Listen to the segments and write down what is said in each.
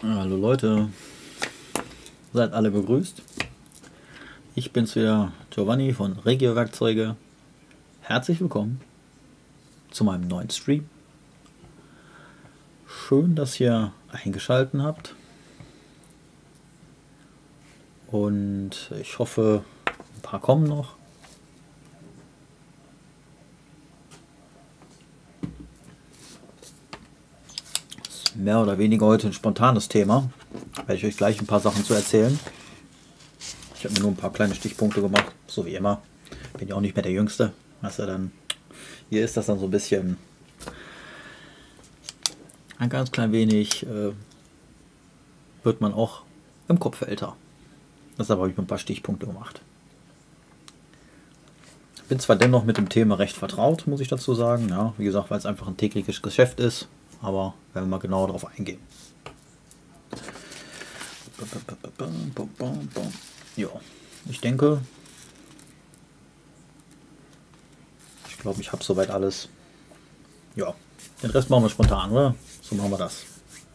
Hallo Leute, seid alle gegrüßt. Ich bin's wieder, Giovanni von Regio Werkzeuge. Herzlich willkommen zu meinem neuen Stream. Schön, dass ihr eingeschaltet habt. Und ich hoffe, ein paar kommen noch. Mehr oder weniger heute ein spontanes Thema. Werde ich euch gleich ein paar Sachen zu erzählen. Ich habe mir nur ein paar kleine Stichpunkte gemacht, so wie immer. Bin ja auch nicht mehr der Jüngste. Also dann, hier ist das dann so ein bisschen ein ganz klein wenig, wird man auch im Kopf älter. Deshalb habe ich mir ein paar Stichpunkte gemacht. Bin zwar dennoch mit dem Thema recht vertraut, muss ich dazu sagen. Ja, wie gesagt, weil es einfach ein tägliches Geschäft ist. Aber werden wir mal genauer darauf eingehen. Ja, ich denke, ich glaube, ich habe soweit alles. Ja, den Rest machen wir spontan, oder? So machen wir das.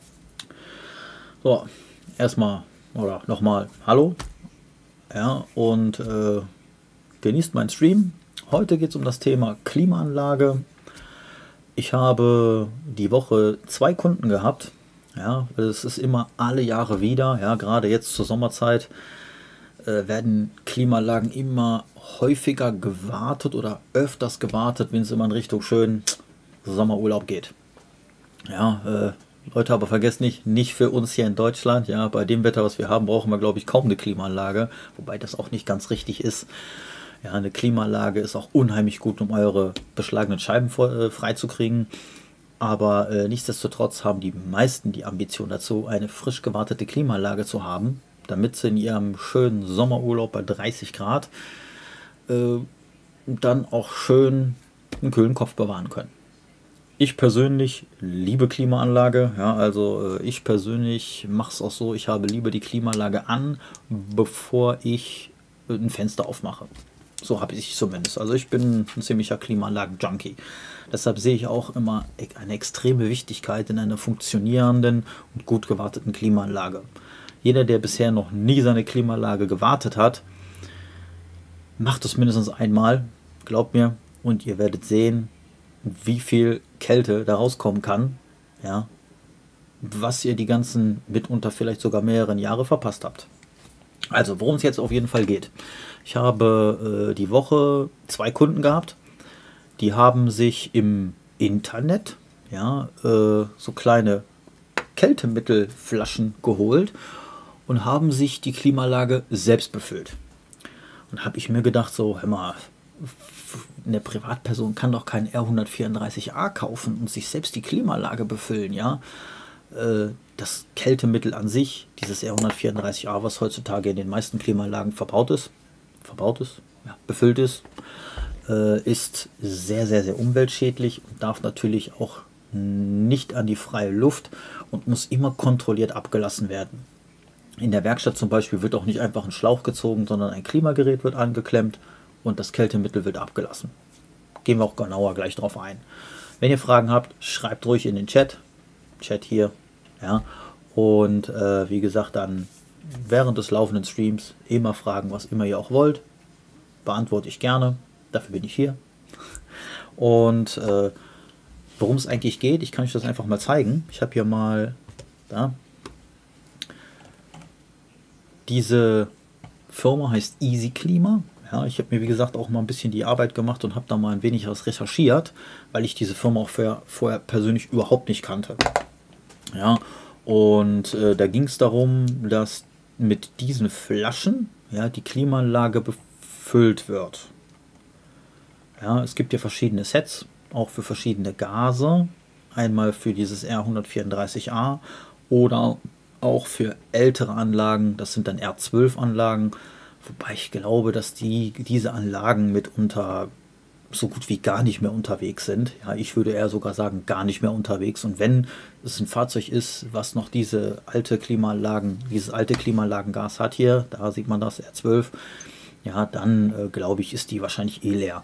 So, erstmal oder nochmal Hallo. Ja, und genießt meinen Stream. Heute geht es um das Thema Klimaanlage. Ich habe die Woche 2 Kunden gehabt. Ja, es ist immer alle Jahre wieder. Ja, gerade jetzt zur Sommerzeit werden Klimaanlagen immer häufiger gewartet oder öfters gewartet, wenn es immer in Richtung schön Sommerurlaub geht. Ja, Leute, aber vergesst nicht für uns hier in Deutschland. Ja, bei dem Wetter, was wir haben, brauchen wir, glaube ich, kaum eine Klimaanlage. Wobei das auch nicht ganz richtig ist. Ja, eine Klimaanlage ist auch unheimlich gut, um eure beschlagenen Scheiben freizukriegen. Aber nichtsdestotrotz haben die meisten die Ambition dazu, eine frisch gewartete Klimaanlage zu haben, damit sie in ihrem schönen Sommerurlaub bei 30 Grad dann auch schön einen kühlen Kopf bewahren können. Ich persönlich liebe Klimaanlage. Ja, also ich persönlich mache es auch so, ich habe lieber die Klimaanlage an, bevor ich ein Fenster aufmache. So habe ich zumindest. Also ich bin ein ziemlicher Klimaanlagen-Junkie. Deshalb sehe ich auch immer eine extreme Wichtigkeit in einer funktionierenden und gut gewarteten Klimaanlage. Jeder, der bisher noch nie seine Klimaanlage gewartet hat, macht es mindestens einmal, glaubt mir, und ihr werdet sehen, wie viel Kälte da rauskommen kann, ja, was ihr die ganzen mitunter vielleicht sogar mehreren Jahre verpasst habt. Also, worum es jetzt auf jeden Fall geht. Ich habe die Woche 2 Kunden gehabt, die haben sich im Internet so kleine Kältemittelflaschen geholt und haben sich die Klimaanlage selbst befüllt. Und habe ich mir gedacht, so, hör mal, eine Privatperson kann doch kein R134a kaufen und sich selbst die Klimaanlage befüllen, ja. Das Kältemittel an sich, dieses R134a, was heutzutage in den meisten Klimaanlagen befüllt ist, ist sehr, sehr, sehr umweltschädlich und darf natürlich auch nicht an die freie Luft und muss immer kontrolliert abgelassen werden. In der Werkstatt zum Beispiel wird auch nicht einfach ein Schlauch gezogen, sondern ein Klimagerät wird angeklemmt und das Kältemittel wird abgelassen. Gehen wir auch genauer gleich drauf ein. Wenn ihr Fragen habt, schreibt ruhig in den Chat hier, ja, und wie gesagt, dann während des laufenden Streams immer fragen, was immer ihr auch wollt, beantworte ich gerne, dafür bin ich hier. Und worum es eigentlich geht, ich kann euch das einfach mal zeigen. Ich habe hier mal da, diese Firma heißt Easy Klima. Ja, ich habe mir wie gesagt auch mal ein bisschen die Arbeit gemacht und habe da mal ein wenig was recherchiert, weil ich diese Firma auch vorher persönlich überhaupt nicht kannte. Ja, und da ging es darum, dass mit diesen Flaschen ja, die Klimaanlage befüllt wird. Ja, es gibt ja verschiedene Sets, auch für verschiedene Gase. Einmal für dieses R134a oder auch für ältere Anlagen, das sind dann R12-Anlagen, wobei ich glaube, dass diese Anlagen mitunter so gut wie gar nicht mehr unterwegs sind. Ja, ich würde eher sogar sagen, gar nicht mehr unterwegs. Und wenn es ein Fahrzeug ist, was noch dieses alte Klimaanlagengas hat hier, da sieht man das, R12, ja, dann glaube ich, ist die wahrscheinlich eh leer.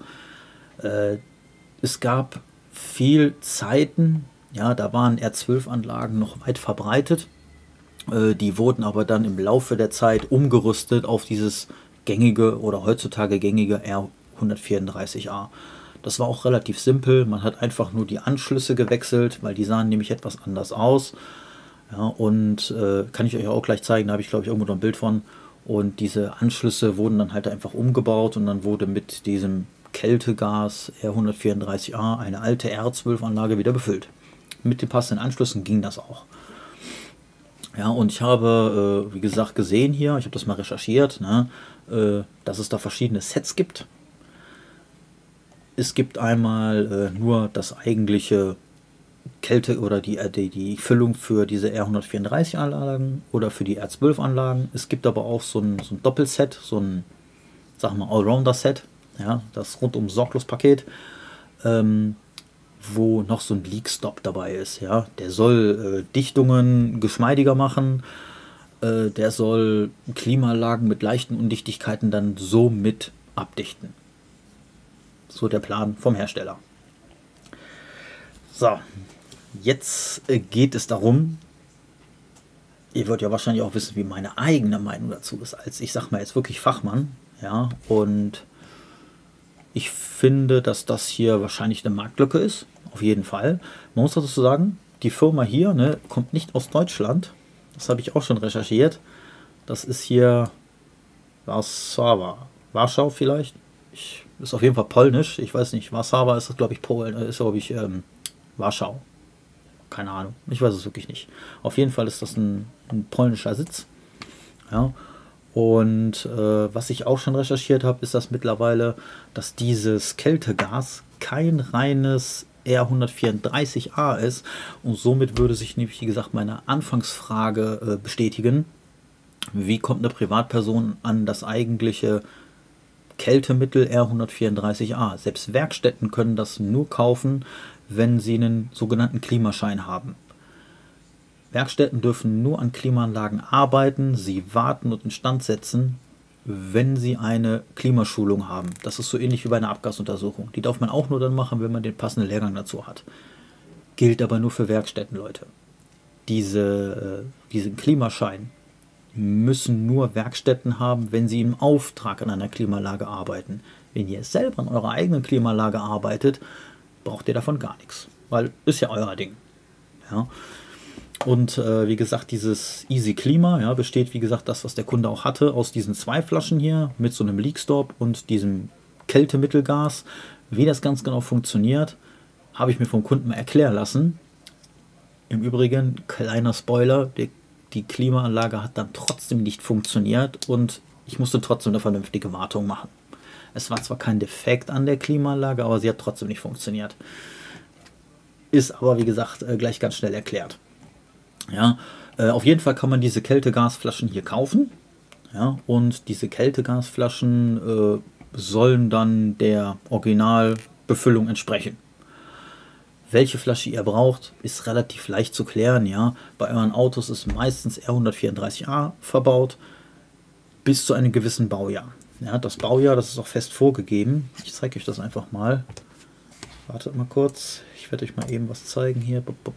Es gab viel Zeiten, ja, da waren R12-Anlagen noch weit verbreitet. Die wurden aber dann im Laufe der Zeit umgerüstet auf dieses gängige oder heutzutage gängige R134a. Das war auch relativ simpel. Man hat einfach nur die Anschlüsse gewechselt, weil die sahen nämlich etwas anders aus. Ja, und kann ich euch auch gleich zeigen, da habe ich glaube ich irgendwo noch ein Bild von. Und diese Anschlüsse wurden dann halt einfach umgebaut und dann wurde mit diesem Kältegas R134a eine alte R12-Anlage wieder befüllt. Mit den passenden Anschlüssen ging das auch. Ja, und ich habe, wie gesagt, gesehen hier, ich habe das mal recherchiert, ne, dass es da verschiedene Sets gibt. Es gibt einmal nur das eigentliche Kälte oder die Füllung für diese R134-Anlagen oder für die R12-Anlagen. Es gibt aber auch so ein Doppelset, so ein, sagen wir mal, Allrounder-Set, ja, das rundum sorglos Paket, wo noch so ein Leak-Stop dabei ist. Ja. Der soll Dichtungen geschmeidiger machen, der soll Klimaanlagen mit leichten Undichtigkeiten dann so mit abdichten. So der Plan vom Hersteller. So, jetzt geht es darum, ihr wollt ja wahrscheinlich auch wissen, wie meine eigene Meinung dazu ist, als ich sag mal jetzt wirklich Fachmann. Ja, und ich finde, dass das hier wahrscheinlich eine Marktlücke ist, auf jeden Fall. Man muss dazu sagen, die Firma hier, ne, kommt nicht aus Deutschland. Das habe ich auch schon recherchiert. Das ist hier Warschau vielleicht. Ist auf jeden Fall polnisch. Ich weiß nicht, Warszawa ist das, glaube ich, Polen, ist glaube ich Warschau. Keine Ahnung, ich weiß es wirklich nicht. Auf jeden Fall ist das ein polnischer Sitz. Ja. Und was ich auch schon recherchiert habe, ist das mittlerweile, dass dieses Kältegas kein reines R134a ist. Und somit würde sich nämlich, wie gesagt, meine Anfangsfrage bestätigen. Wie kommt eine Privatperson an das eigentliche Kältemittel R134a? Selbst Werkstätten können das nur kaufen, wenn sie einen sogenannten Klimaschein haben. Werkstätten dürfen nur an Klimaanlagen arbeiten, sie warten und instand setzen, wenn sie eine Klimaschulung haben. Das ist so ähnlich wie bei einer Abgasuntersuchung. Die darf man auch nur dann machen, wenn man den passenden Lehrgang dazu hat. Gilt aber nur für Werkstätten, Leute. Diesen Klimaschein müssen nur Werkstätten haben, wenn sie im Auftrag an einer Klimaanlage arbeiten. Wenn ihr selber an eurer eigenen Klimaanlage arbeitet, braucht ihr davon gar nichts, weil ist ja euer Ding. Ja. Und wie gesagt, dieses Easy Klima, ja, besteht, wie gesagt, das, was der Kunde auch hatte, aus diesen 2 Flaschen hier mit so einem Leak-Stop und diesem Kältemittelgas. Wie das ganz genau funktioniert, habe ich mir vom Kunden mal erklären lassen. Im Übrigen, kleiner Spoiler, die Klimaanlage hat dann trotzdem nicht funktioniert und ich musste trotzdem eine vernünftige Wartung machen. Es war zwar kein Defekt an der Klimaanlage, aber sie hat trotzdem nicht funktioniert. Ist aber, wie gesagt, gleich ganz schnell erklärt. Ja, auf jeden Fall kann man diese Kältegasflaschen hier kaufen. Ja, und diese Kältegasflaschen sollen dann der Originalbefüllung entsprechen. Welche Flasche ihr braucht, ist relativ leicht zu klären. Ja, bei euren Autos ist meistens R134a verbaut, bis zu einem gewissen Baujahr. Ja, das Baujahr, das ist auch fest vorgegeben. Ich zeige euch das einfach mal. Wartet mal kurz. Ich werde euch mal eben was zeigen hier.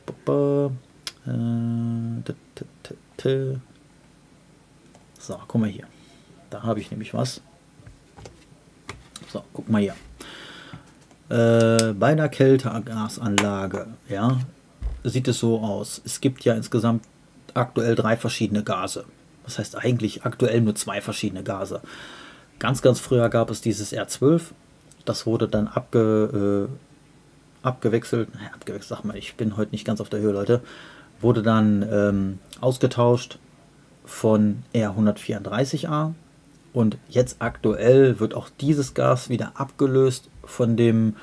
So, guck mal hier. Da habe ich nämlich was. So, guck mal hier. Bei der Kältegasanlage, ja, sieht es so aus. Es gibt ja insgesamt aktuell 3 verschiedene Gase. Das heißt eigentlich aktuell nur 2 verschiedene Gase. Ganz früher gab es dieses R12. Das wurde dann abgewechselt. Naja, abgewechselt, sag mal, ich bin heute nicht ganz auf der Höhe, Leute. Wurde dann ausgetauscht von R134a. Und jetzt aktuell wird auch dieses Gas wieder abgelöst von dem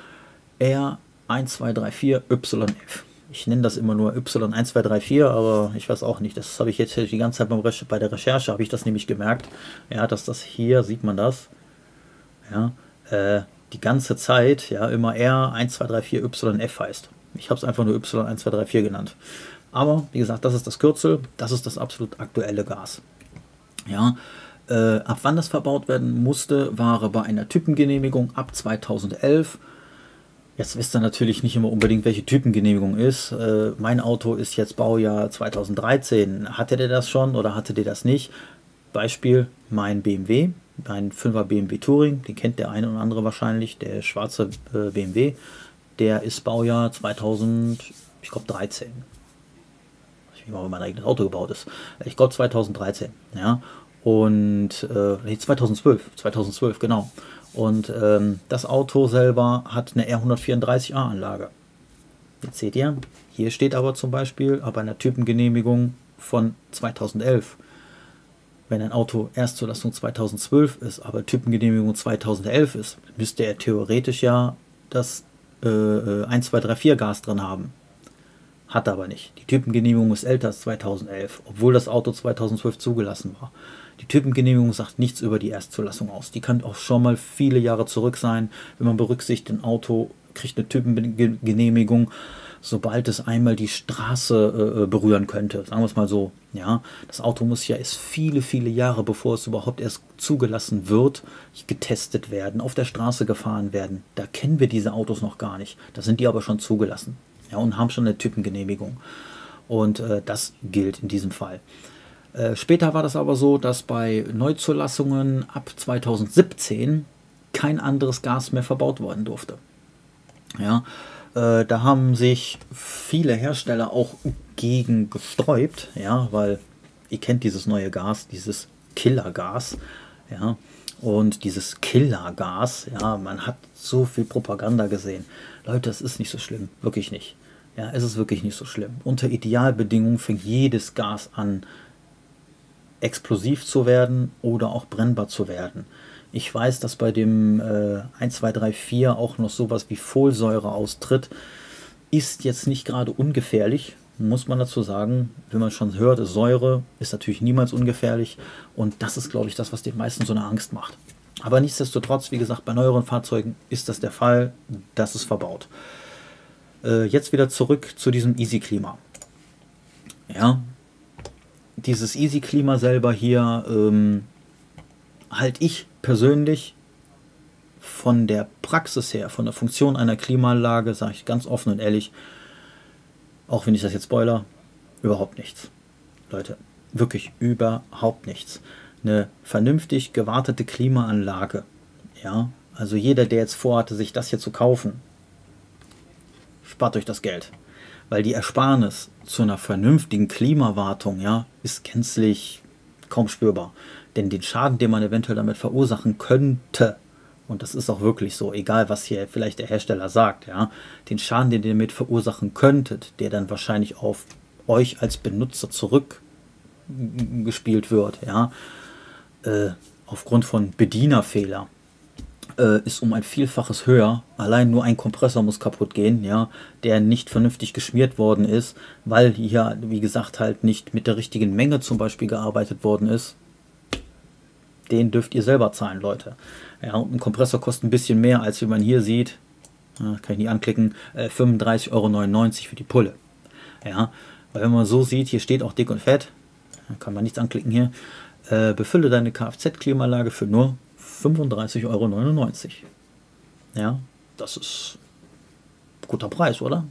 R1234YF. Ich nenne das immer nur Y1234, aber ich weiß auch nicht. Das habe ich jetzt die ganze Zeit bei der Recherche, habe ich das nämlich gemerkt. Ja, dass das hier, sieht man das, ja, die ganze Zeit ja immer R1234YF heißt. Ich habe es einfach nur Y1234 genannt. Aber wie gesagt, das ist das Kürzel, das ist das absolut aktuelle Gas. Ja, ab wann das verbaut werden musste, war bei einer Typengenehmigung ab 2011. Jetzt wisst ihr natürlich nicht immer unbedingt, welche Typengenehmigung ist. Mein Auto ist jetzt Baujahr 2013. Hatte der das schon oder hatte der das nicht? Beispiel, mein BMW, ein 5er BMW Touring, den kennt der eine oder andere wahrscheinlich, der schwarze BMW, der ist Baujahr 2000, ich glaube 13. Ich weiß nicht mal, wie mein eigenes Auto gebaut ist. Ich glaube 2013, ja. Und, nee, 2012, genau. Und das Auto selber hat eine R134a Anlage. Jetzt seht ihr, hier steht aber zum Beispiel bei einer Typengenehmigung von 2011. Wenn ein Auto Erstzulassung 2012 ist, aber Typengenehmigung 2011 ist, müsste er theoretisch ja das 1234 Gas drin haben. Hat aber nicht. Die Typengenehmigung ist älter als 2011, obwohl das Auto 2012 zugelassen war. Die Typengenehmigung sagt nichts über die Erstzulassung aus. Die kann auch schon mal viele Jahre zurück sein, wenn man berücksichtigt, ein Auto kriegt eine Typengenehmigung, sobald es einmal die Straße berühren könnte. Sagen wir es mal so. Ja, das Auto muss ja erst viele, viele Jahre, bevor es überhaupt erst zugelassen wird, getestet werden, auf der Straße gefahren werden. Da kennen wir diese Autos noch gar nicht. Da sind die aber schon zugelassen. Ja, und haben schon eine Typengenehmigung. Und das gilt in diesem Fall. Später war das aber so, dass bei Neuzulassungen ab 2017 kein anderes Gas mehr verbaut werden durfte. Ja, da haben sich viele Hersteller auch gegen gesträubt, ja, weil ihr kennt dieses neue Gas, dieses Killergas, ja, und dieses Killergas, ja, man hat so viel Propaganda gesehen. Leute, es ist nicht so schlimm, wirklich nicht. Ja, es ist wirklich nicht so schlimm. Unter Idealbedingungen fängt jedes Gas an, explosiv zu werden oder auch brennbar zu werden. Ich weiß, dass bei dem 1, 2, 3, 4 auch noch sowas wie Folsäure austritt. Ist jetzt nicht gerade ungefährlich, muss man dazu sagen. Wenn man schon hört, ist Säure, ist natürlich niemals ungefährlich. Und das ist, glaube ich, das, was den meisten so eine Angst macht. Aber nichtsdestotrotz, wie gesagt, bei neueren Fahrzeugen ist das der Fall. Das ist verbaut. Jetzt wieder zurück zu diesem Easy Klima. Ja, dieses Easy Klima selber hier halte ich persönlich von der Praxis her, von der Funktion einer Klimaanlage, sage ich ganz offen und ehrlich, auch wenn ich das jetzt spoiler, überhaupt nichts. Leute, wirklich überhaupt nichts. Eine vernünftig gewartete Klimaanlage, ja, also jeder, der jetzt vorhatte, sich das hier zu kaufen, spart euch das Geld. Weil die Ersparnis zu einer vernünftigen Klimawartung, ja, ist gänzlich kaum spürbar. Denn den Schaden, den man eventuell damit verursachen könnte, und das ist auch wirklich so, egal was hier vielleicht der Hersteller sagt, ja, den Schaden, den ihr damit verursachen könntet, der dann wahrscheinlich auf euch als Benutzer zurückgespielt wird, ja, aufgrund von Bedienerfehler, ist um ein Vielfaches höher. Allein nur ein Kompressor muss kaputt gehen, ja, der nicht vernünftig geschmiert worden ist, weil hier, wie gesagt, halt nicht mit der richtigen Menge zum Beispiel gearbeitet worden ist. Den dürft ihr selber zahlen, Leute. Ja, und ein Kompressor kostet ein bisschen mehr, als wie man hier sieht. Ja, kann ich nicht anklicken. 35,99 € für die Pulle. Ja, weil wenn man so sieht, hier steht auch dick und fett. Kann man nichts anklicken hier. Befülle deine Kfz-Klimaanlage für nur 35,99 €. Ja, das ist ein guter Preis, oder?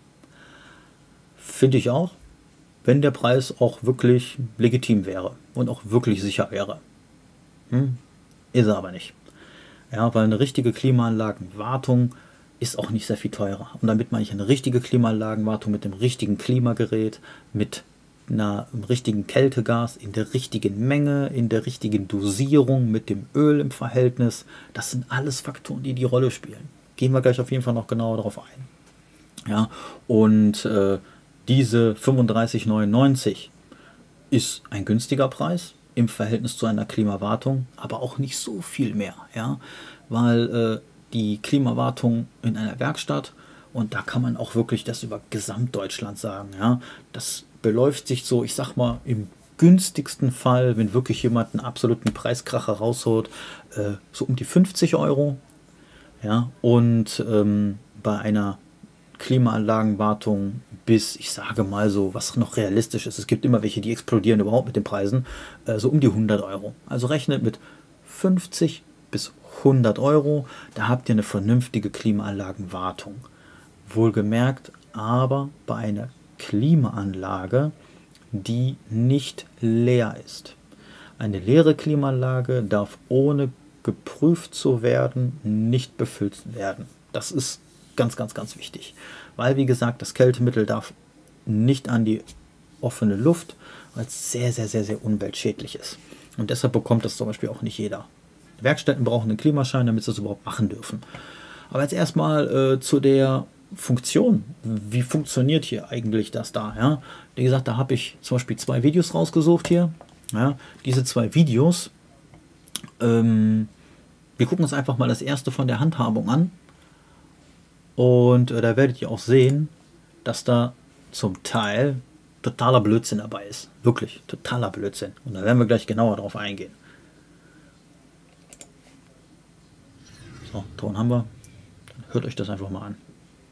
Finde ich auch, wenn der Preis auch wirklich legitim wäre und auch wirklich sicher wäre. Ist er aber nicht. Ja, weil eine richtige Klimaanlagenwartung ist auch nicht sehr viel teurer. Und damit meine ich eine richtige Klimaanlagenwartung mit dem richtigen Klimagerät, mit einem richtigen Kältegas, in der richtigen Menge, in der richtigen Dosierung, mit dem Öl im Verhältnis. Das sind alles Faktoren, die die Rolle spielen. Gehen wir gleich auf jeden Fall noch genauer darauf ein. Ja, und diese 35,99 ist ein günstiger Preis im Verhältnis zu einer Klimawartung, aber auch nicht so viel mehr, ja, weil die Klimawartung in einer Werkstatt, und da kann man auch wirklich das über Gesamtdeutschland sagen, ja, das beläuft sich so, ich sag mal, im günstigsten Fall, wenn wirklich jemand einen absoluten Preiskracher rausholt, so um die 50 €, ja, und bei einer Klimaanlagenwartung bis, ich sage mal so, was noch realistisch ist. Es gibt immer welche, die explodieren überhaupt mit den Preisen, so um die 100 €. Also rechnet mit 50 bis 100 Euro, da habt ihr eine vernünftige Klimaanlagenwartung. Wohlgemerkt, aber bei einer Klimaanlage, die nicht leer ist. Eine leere Klimaanlage darf ohne geprüft zu werden nicht befüllt werden. Das ist ganz, ganz, ganz wichtig. Weil, wie gesagt, das Kältemittel darf nicht an die offene Luft, weil es sehr, sehr, sehr, sehr umweltschädlich ist. Und deshalb bekommt das zum Beispiel auch nicht jeder. Werkstätten brauchen einen Klimaschein, damit sie das überhaupt machen dürfen. Aber jetzt erstmal zu der Funktion. Wie funktioniert hier eigentlich das da? Ja? Wie gesagt, da habe ich zum Beispiel 2 Videos rausgesucht hier. Ja? Diese 2 Videos, wir gucken uns einfach mal das erste von der Handhabung an. Und da werdet ihr auch sehen, dass da zum Teil totaler Blödsinn dabei ist. Wirklich, totaler Blödsinn. Und da werden wir gleich genauer drauf eingehen. So, Ton haben wir. Dann hört euch das einfach mal an.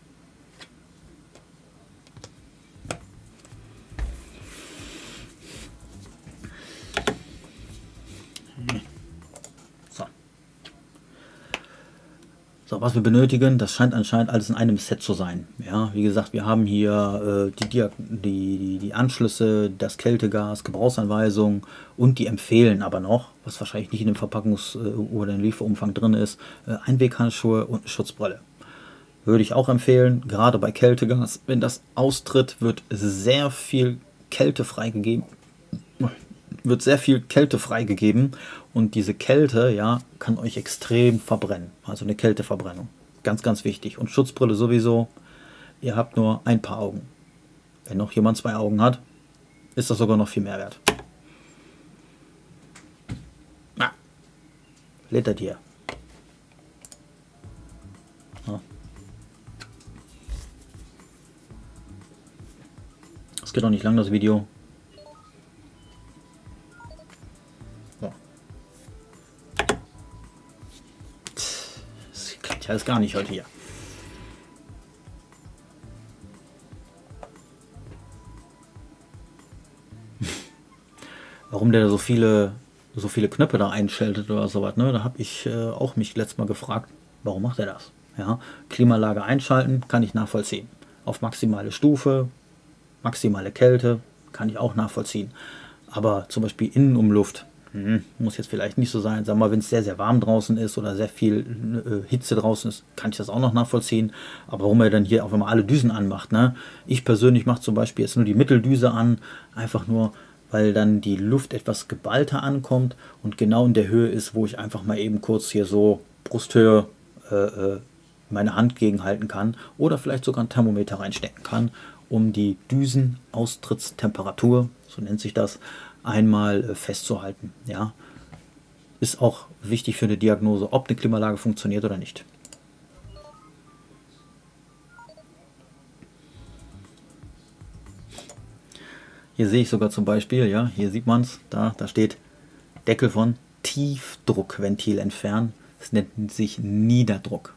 So, was wir benötigen, das scheint anscheinend alles in einem Set zu sein. Ja, wie gesagt, wir haben hier die Anschlüsse, das Kältegas, Gebrauchsanweisung und die empfehlen aber noch, was wahrscheinlich nicht in dem Verpackungs- oder im Lieferumfang drin ist, Einweghandschuhe und eine Schutzbrille. Würde ich auch empfehlen, gerade bei Kältegas, wenn das austritt, wird sehr viel Kälte freigegeben. Und diese Kälte, ja, kann euch extrem verbrennen. Also eine Kälteverbrennung. Ganz, ganz wichtig. Und Schutzbrille sowieso. Ihr habt nur ein paar Augen. Wenn noch jemand 2 Augen hat, ist das sogar noch viel mehr wert. Na, lädt hier. Ja. Das geht auch nicht lang, das Video. Das ist gar nicht heute hier. Warum der so viele Knöpfe da einschaltet oder sowas, ne? Da habe ich auch mich letztes Mal gefragt, warum macht er das? Ja, Klimaanlage einschalten, kann ich nachvollziehen. Auf maximale Stufe, maximale Kälte, kann ich auch nachvollziehen. Aber zum Beispiel Innenumluft, muss jetzt vielleicht nicht so sein. Sag mal, wenn es sehr, sehr warm draußen ist oder sehr viel Hitze draußen ist, kann ich das auch noch nachvollziehen. Aber warum er dann hier auch, wenn man alle Düsen anmacht, ne? Ich persönlich mache zum Beispiel jetzt nur die Mitteldüse an, einfach nur, weil dann die Luft etwas geballter ankommt und genau in der Höhe ist, wo ich einfach mal eben kurz hier so Brusthöhe meine Hand gegenhalten kann oder vielleicht sogar ein Thermometer reinstecken kann, um die Düsenaustrittstemperatur, so nennt sich das, einmal festzuhalten. Ja, ist auch wichtig für eine Diagnose, ob eine Klimaanlage funktioniert oder nicht. Hier sehe ich sogar zum Beispiel, ja, hier sieht man es, da steht Deckel von Tiefdruckventil entfernen. Es nennt sich Niederdruck.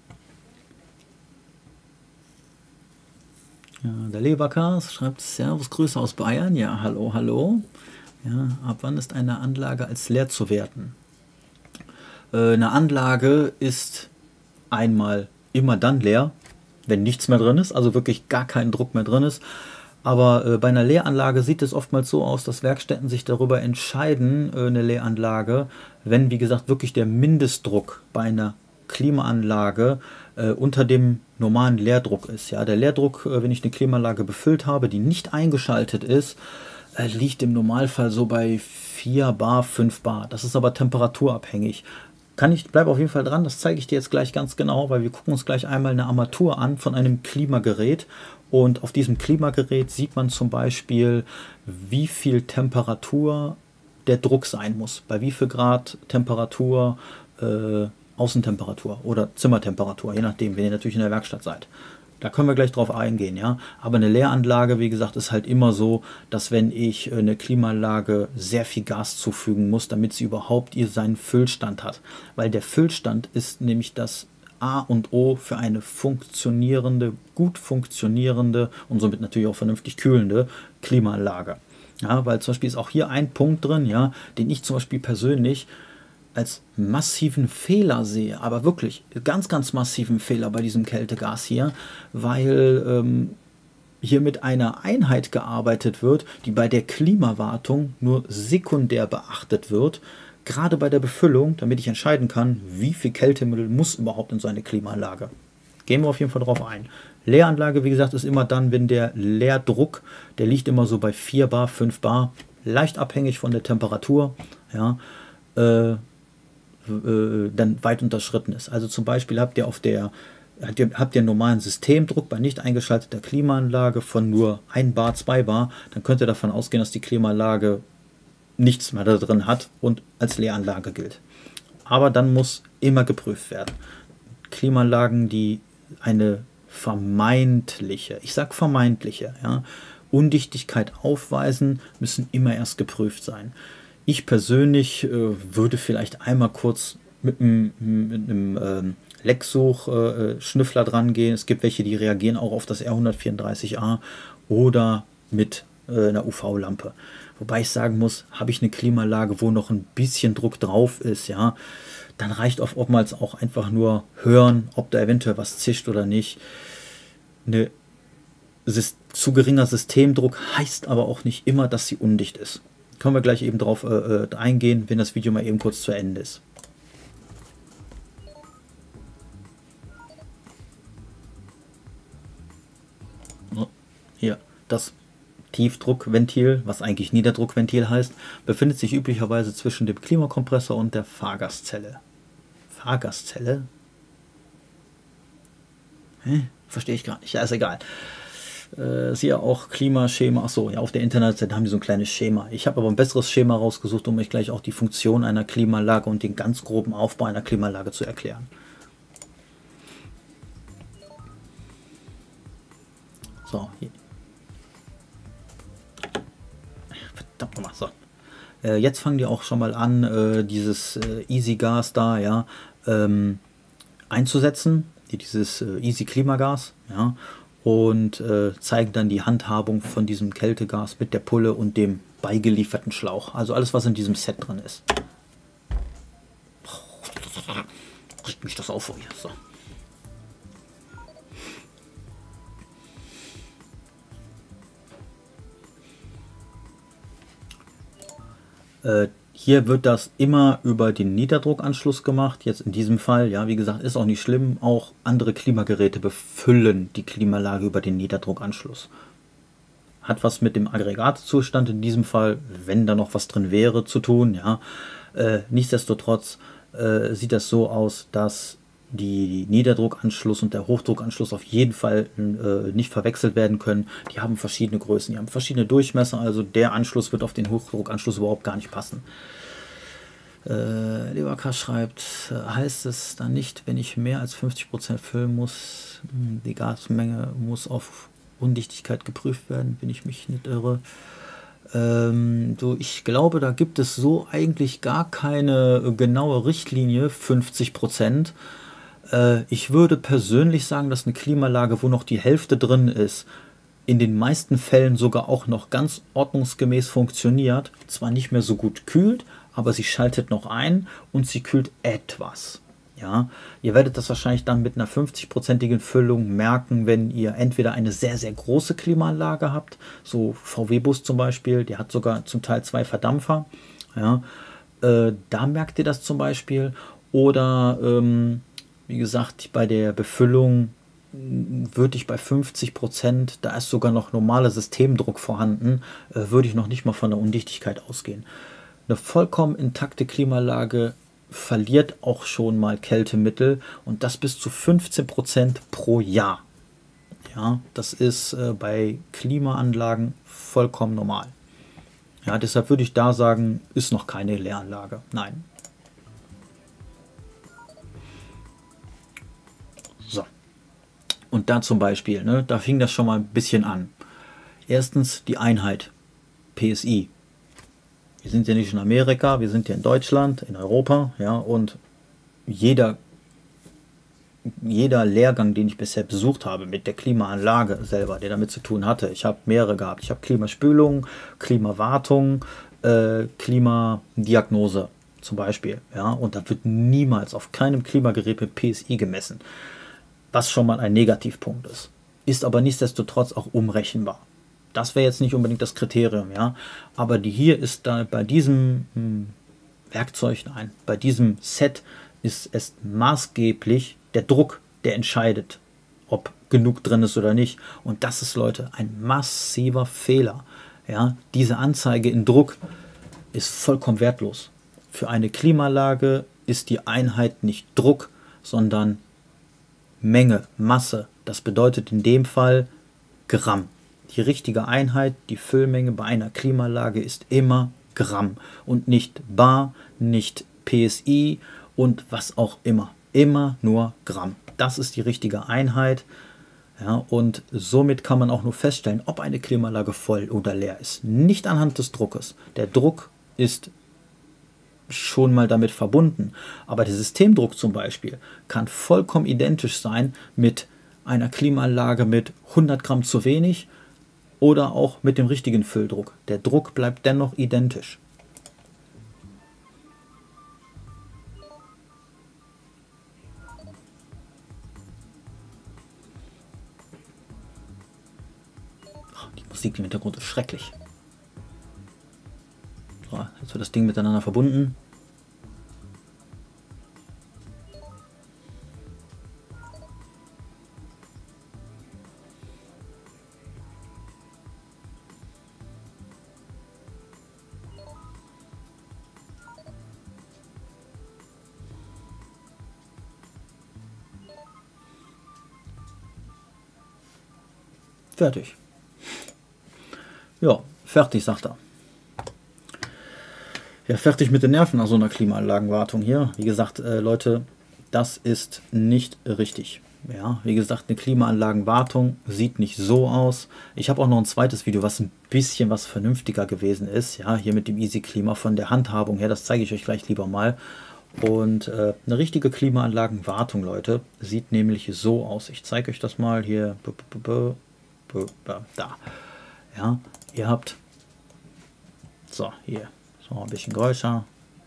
Ja, der Leberkas schreibt Servus, Grüße aus Bayern. Ja, hallo, hallo. Ja, ab wann ist eine Anlage als leer zu werten? Eine Anlage ist einmal immer dann leer, wenn nichts mehr drin ist, also wirklich gar kein Druck mehr drin ist. Aber bei einer Leeranlage sieht es oftmals so aus, dass Werkstätten sich darüber entscheiden, eine Leeranlage, wenn, wie gesagt, wirklich der Mindestdruck bei einer Klimaanlage unter dem normalen Leerdruck ist. Ja, der Leerdruck, wenn ich eine Klimaanlage befüllt habe, die nicht eingeschaltet ist, liegt im Normalfall so bei 4 Bar, 5 Bar. Das ist aber temperaturabhängig. Bleib auf jeden Fall dran, das zeige ich dir jetzt gleich ganz genau, weil wir gucken uns gleich einmal eine Armatur an von einem Klimagerät. Und auf diesem Klimagerät sieht man zum Beispiel, wie viel Temperatur der Druck sein muss. Bei wie viel Grad Temperatur, Außentemperatur oder Zimmertemperatur, je nachdem, wenn ihr natürlich in der Werkstatt seid. Da können wir gleich drauf eingehen, ja. Aber eine Leeranlage, wie gesagt, ist halt immer so, dass wenn ich eine Klimaanlage sehr viel Gas zufügen muss, damit sie überhaupt seinen Füllstand hat. Weil der Füllstand ist nämlich das A und O für eine funktionierende, gut funktionierende und somit natürlich auch vernünftig kühlende Klimaanlage. Ja, weil zum Beispiel ist auch hier ein Punkt drin, ja, den ich zum Beispiel persönlich als massiven Fehler sehe, aber wirklich ganz, ganz massiven Fehler bei diesem Kältegas hier, weil hier mit einer Einheit gearbeitet wird, die bei der Klimawartung nur sekundär beachtet wird, gerade bei der Befüllung, damit ich entscheiden kann, wie viel Kältemittel muss überhaupt in so eine Klimaanlage. Gehen wir auf jeden Fall drauf ein. Leeranlage, wie gesagt, ist immer dann, wenn der Leerdruck, der liegt immer so bei 4 Bar, 5 Bar, leicht abhängig von der Temperatur, ja, dann weit unterschritten ist. Also zum Beispiel habt ihr einen normalen Systemdruck bei nicht eingeschalteter Klimaanlage von nur 1 Bar, 2 Bar, dann könnt ihr davon ausgehen, dass die Klimaanlage nichts mehr da drin hat und als Leeranlage gilt. Aber dann muss immer geprüft werden. Klimaanlagen, die eine vermeintliche, ich sage vermeintliche, ja, Undichtigkeit aufweisen, müssen immer erst geprüft sein. Ich persönlich würde vielleicht einmal kurz mit einem Lecksuch-Schnüffler dran gehen. Es gibt welche, die reagieren auch auf das R134a oder mit einer UV-Lampe. Wobei ich sagen muss, habe ich eine Klimaanlage, wo noch ein bisschen Druck drauf ist, ja, dann reicht oftmals auch einfach nur hören, ob da eventuell was zischt oder nicht. Zu geringer Systemdruck heißt aber auch nicht immer, dass sie undicht ist. Können wir gleich eben drauf eingehen, wenn das Video mal eben kurz zu Ende ist. Hier, das Tiefdruckventil, was eigentlich Niederdruckventil heißt, befindet sich üblicherweise zwischen dem Klimakompressor und der Fahrgastzelle. Fahrgastzelle? Verstehe ich gar nicht. Ja, ist egal. Siehe auch Klimaschema. Achso, ja, auf der Internetseite haben die so ein kleines Schema. Ich habe aber ein besseres Schema rausgesucht, um euch gleich auch die Funktion einer Klimaanlage und den ganz groben Aufbau einer Klimaanlage zu erklären. So, hier. Verdammt nochmal, so. Jetzt fangen die auch schon mal an, dieses Easy Gas da, ja, einzusetzen. Dieses Easy Klimagas, ja, und zeigen dann die Handhabung von diesem Kältegas mit der Pulle und dem beigelieferten Schlauch. Also alles, was in diesem Set drin ist. Regt mich das auf vor hier. So. Hier wird das immer über den Niederdruckanschluss gemacht. Jetzt in diesem Fall, ja, wie gesagt, ist auch nicht schlimm. Auch andere Klimageräte befüllen die Klimaanlage über den Niederdruckanschluss. Hat was mit dem Aggregatzustand in diesem Fall, wenn da noch was drin wäre, zu tun. Ja. Nichtsdestotrotz sieht das so aus, dass die Niederdruckanschluss und der Hochdruckanschluss auf jeden Fall nicht verwechselt werden können. Die haben verschiedene Größen, die haben verschiedene Durchmesser, also der Anschluss wird auf den Hochdruckanschluss überhaupt gar nicht passen. Leberkas schreibt, heißt es dann nicht, wenn ich mehr als 50% füllen muss, die Gasmenge muss auf Undichtigkeit geprüft werden, wenn ich mich nicht irre. So, ich glaube, da gibt es so eigentlich gar keine genaue Richtlinie, 50%. Ich würde persönlich sagen, dass eine Klimaanlage, wo noch die Hälfte drin ist, in den meisten Fällen sogar auch noch ganz ordnungsgemäß funktioniert. Zwar nicht mehr so gut kühlt, aber sie schaltet noch ein und sie kühlt etwas. Ja, ihr werdet das wahrscheinlich dann mit einer 50%igen Füllung merken, wenn ihr entweder eine sehr, sehr große Klimaanlage habt, so VW-Bus zum Beispiel, die hat sogar zum Teil 2 Verdampfer. Ja, da merkt ihr das zum Beispiel. Oder wie gesagt, bei der Befüllung würde ich bei 50%, da ist sogar noch normaler Systemdruck vorhanden, würde ich noch nicht mal von der Undichtigkeit ausgehen. Eine vollkommen intakte Klimaanlage verliert auch schon mal Kältemittel und das bis zu 15% pro Jahr. Ja, das ist bei Klimaanlagen vollkommen normal. Ja, deshalb würde ich da sagen, ist noch keine Leeranlage. Nein. So. Und da zum Beispiel, ne, da fing das schon mal ein bisschen an. Erstens die Einheit, PSI. Wir sind ja nicht in Amerika, wir sind ja in Deutschland, in Europa, ja, und jeder Lehrgang, den ich bisher besucht habe mit der Klimaanlage selber, der damit zu tun hatte, ich habe mehrere gehabt. Ich habe Klimaspülung, Klimawartung, Klimadiagnose. zum Beispiel. Ja, und da wird niemals auf keinem Klimagerät mit PSI gemessen, was schon mal ein Negativpunkt ist. Ist aber nichtsdestotrotz auch umrechenbar. Das wäre jetzt nicht unbedingt das Kriterium, ja. Aber die hier ist da bei diesem Werkzeug, nein, bei diesem Set ist es maßgeblich der Druck, der entscheidet, ob genug drin ist oder nicht. Und das ist, Leute, ein massiver Fehler. Ja, diese Anzeige in Druck ist vollkommen wertlos. Für eine Klimaanlage ist die Einheit nicht Druck, sondern Menge, Masse. Das bedeutet in dem Fall Gramm. Die richtige Einheit, die Füllmenge bei einer Klimaanlage ist immer Gramm und nicht Bar, nicht PSI und was auch immer. Immer nur Gramm. Das ist die richtige Einheit. Ja, und somit kann man auch nur feststellen, ob eine Klimaanlage voll oder leer ist. Nicht anhand des Druckes. Der Druck ist schon mal damit verbunden. Aber der Systemdruck zum Beispiel kann vollkommen identisch sein mit einer Klimaanlage mit 100 Gramm zu wenig oder auch mit dem richtigen Fülldruck. Der Druck bleibt dennoch identisch. Die Musik im Hintergrund ist schrecklich. So, jetzt wird das Ding miteinander verbunden. Fertig. Ja, fertig, sagt er. Ja, fertig mit den Nerven nach so einer Klimaanlagenwartung hier. Wie gesagt, Leute, das ist nicht richtig. Ja, wie gesagt, eine Klimaanlagenwartung sieht nicht so aus. Ich habe auch noch ein zweites Video, was ein bisschen was vernünftiger gewesen ist. Ja, hier mit dem Easy Klima von der Handhabung her, das zeige ich euch gleich lieber mal. Und eine richtige Klimaanlagenwartung, Leute, sieht nämlich so aus. Ich zeige euch das mal hier. Da. Ja, ihr habt, so, hier, so ein bisschen größer.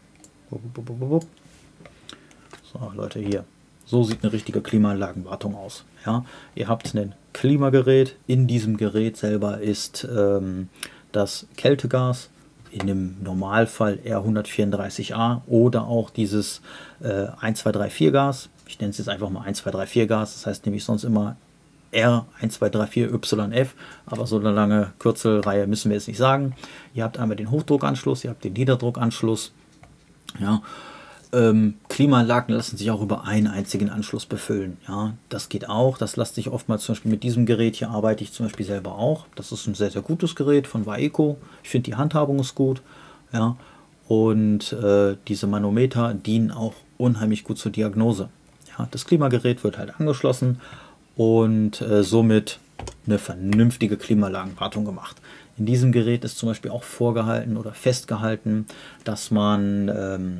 So, Leute, hier. So sieht eine richtige Klimaanlagenwartung aus. Ja, ihr habt ein Klimagerät. In diesem Gerät selber ist das Kältegas, in dem Normalfall R134a oder auch dieses 1234 Gas. Ich nenne es jetzt einfach mal 1234 Gas. Das heißt nämlich sonst immer R1234YF, aber so eine lange Kürzelreihe müssen wir jetzt nicht sagen. Ihr habt einmal den Hochdruckanschluss, ihr habt den Niederdruckanschluss. Ja, Klimaanlagen lassen sich auch über einen einzigen Anschluss befüllen. Ja, das geht auch. Das lässt sich oftmals zum Beispiel mit diesem Gerät hier arbeite ich zum Beispiel selber auch. Das ist ein sehr, sehr gutes Gerät von Waeco. Ich finde die Handhabung ist gut. Ja, und diese Manometer dienen auch unheimlich gut zur Diagnose. Ja, das Klimagerät wird halt angeschlossen und somit eine vernünftige Klimaanlagenwartung gemacht. In diesem Gerät ist zum Beispiel auch vorgehalten oder festgehalten, dass man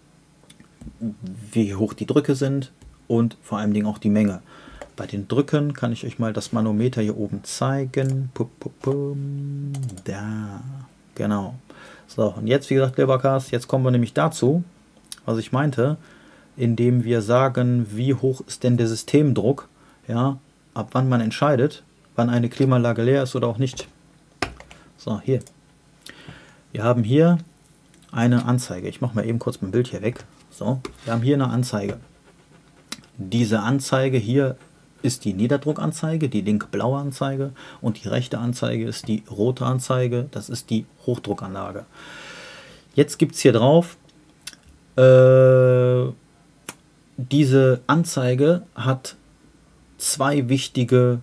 wie hoch die Drücke sind und vor allen Dingen auch die Menge. Bei den Drücken kann ich euch mal das Manometer hier oben zeigen. Da, genau. So, und jetzt, wie gesagt, Leberkas, jetzt kommen wir nämlich dazu, was ich meinte, indem wir sagen, wie hoch ist denn der Systemdruck, ja, ab wann man entscheidet, wann eine Klimaanlage leer ist oder auch nicht. So, hier. Wir haben hier eine Anzeige. Ich mache mal eben kurz mein Bild hier weg. So, wir haben hier eine Anzeige. Diese Anzeige hier ist die Niederdruckanzeige, die linke blaue Anzeige, und die rechte Anzeige ist die rote Anzeige, das ist die Hochdruckanlage. Jetzt gibt es hier drauf, diese Anzeige hat zwei wichtige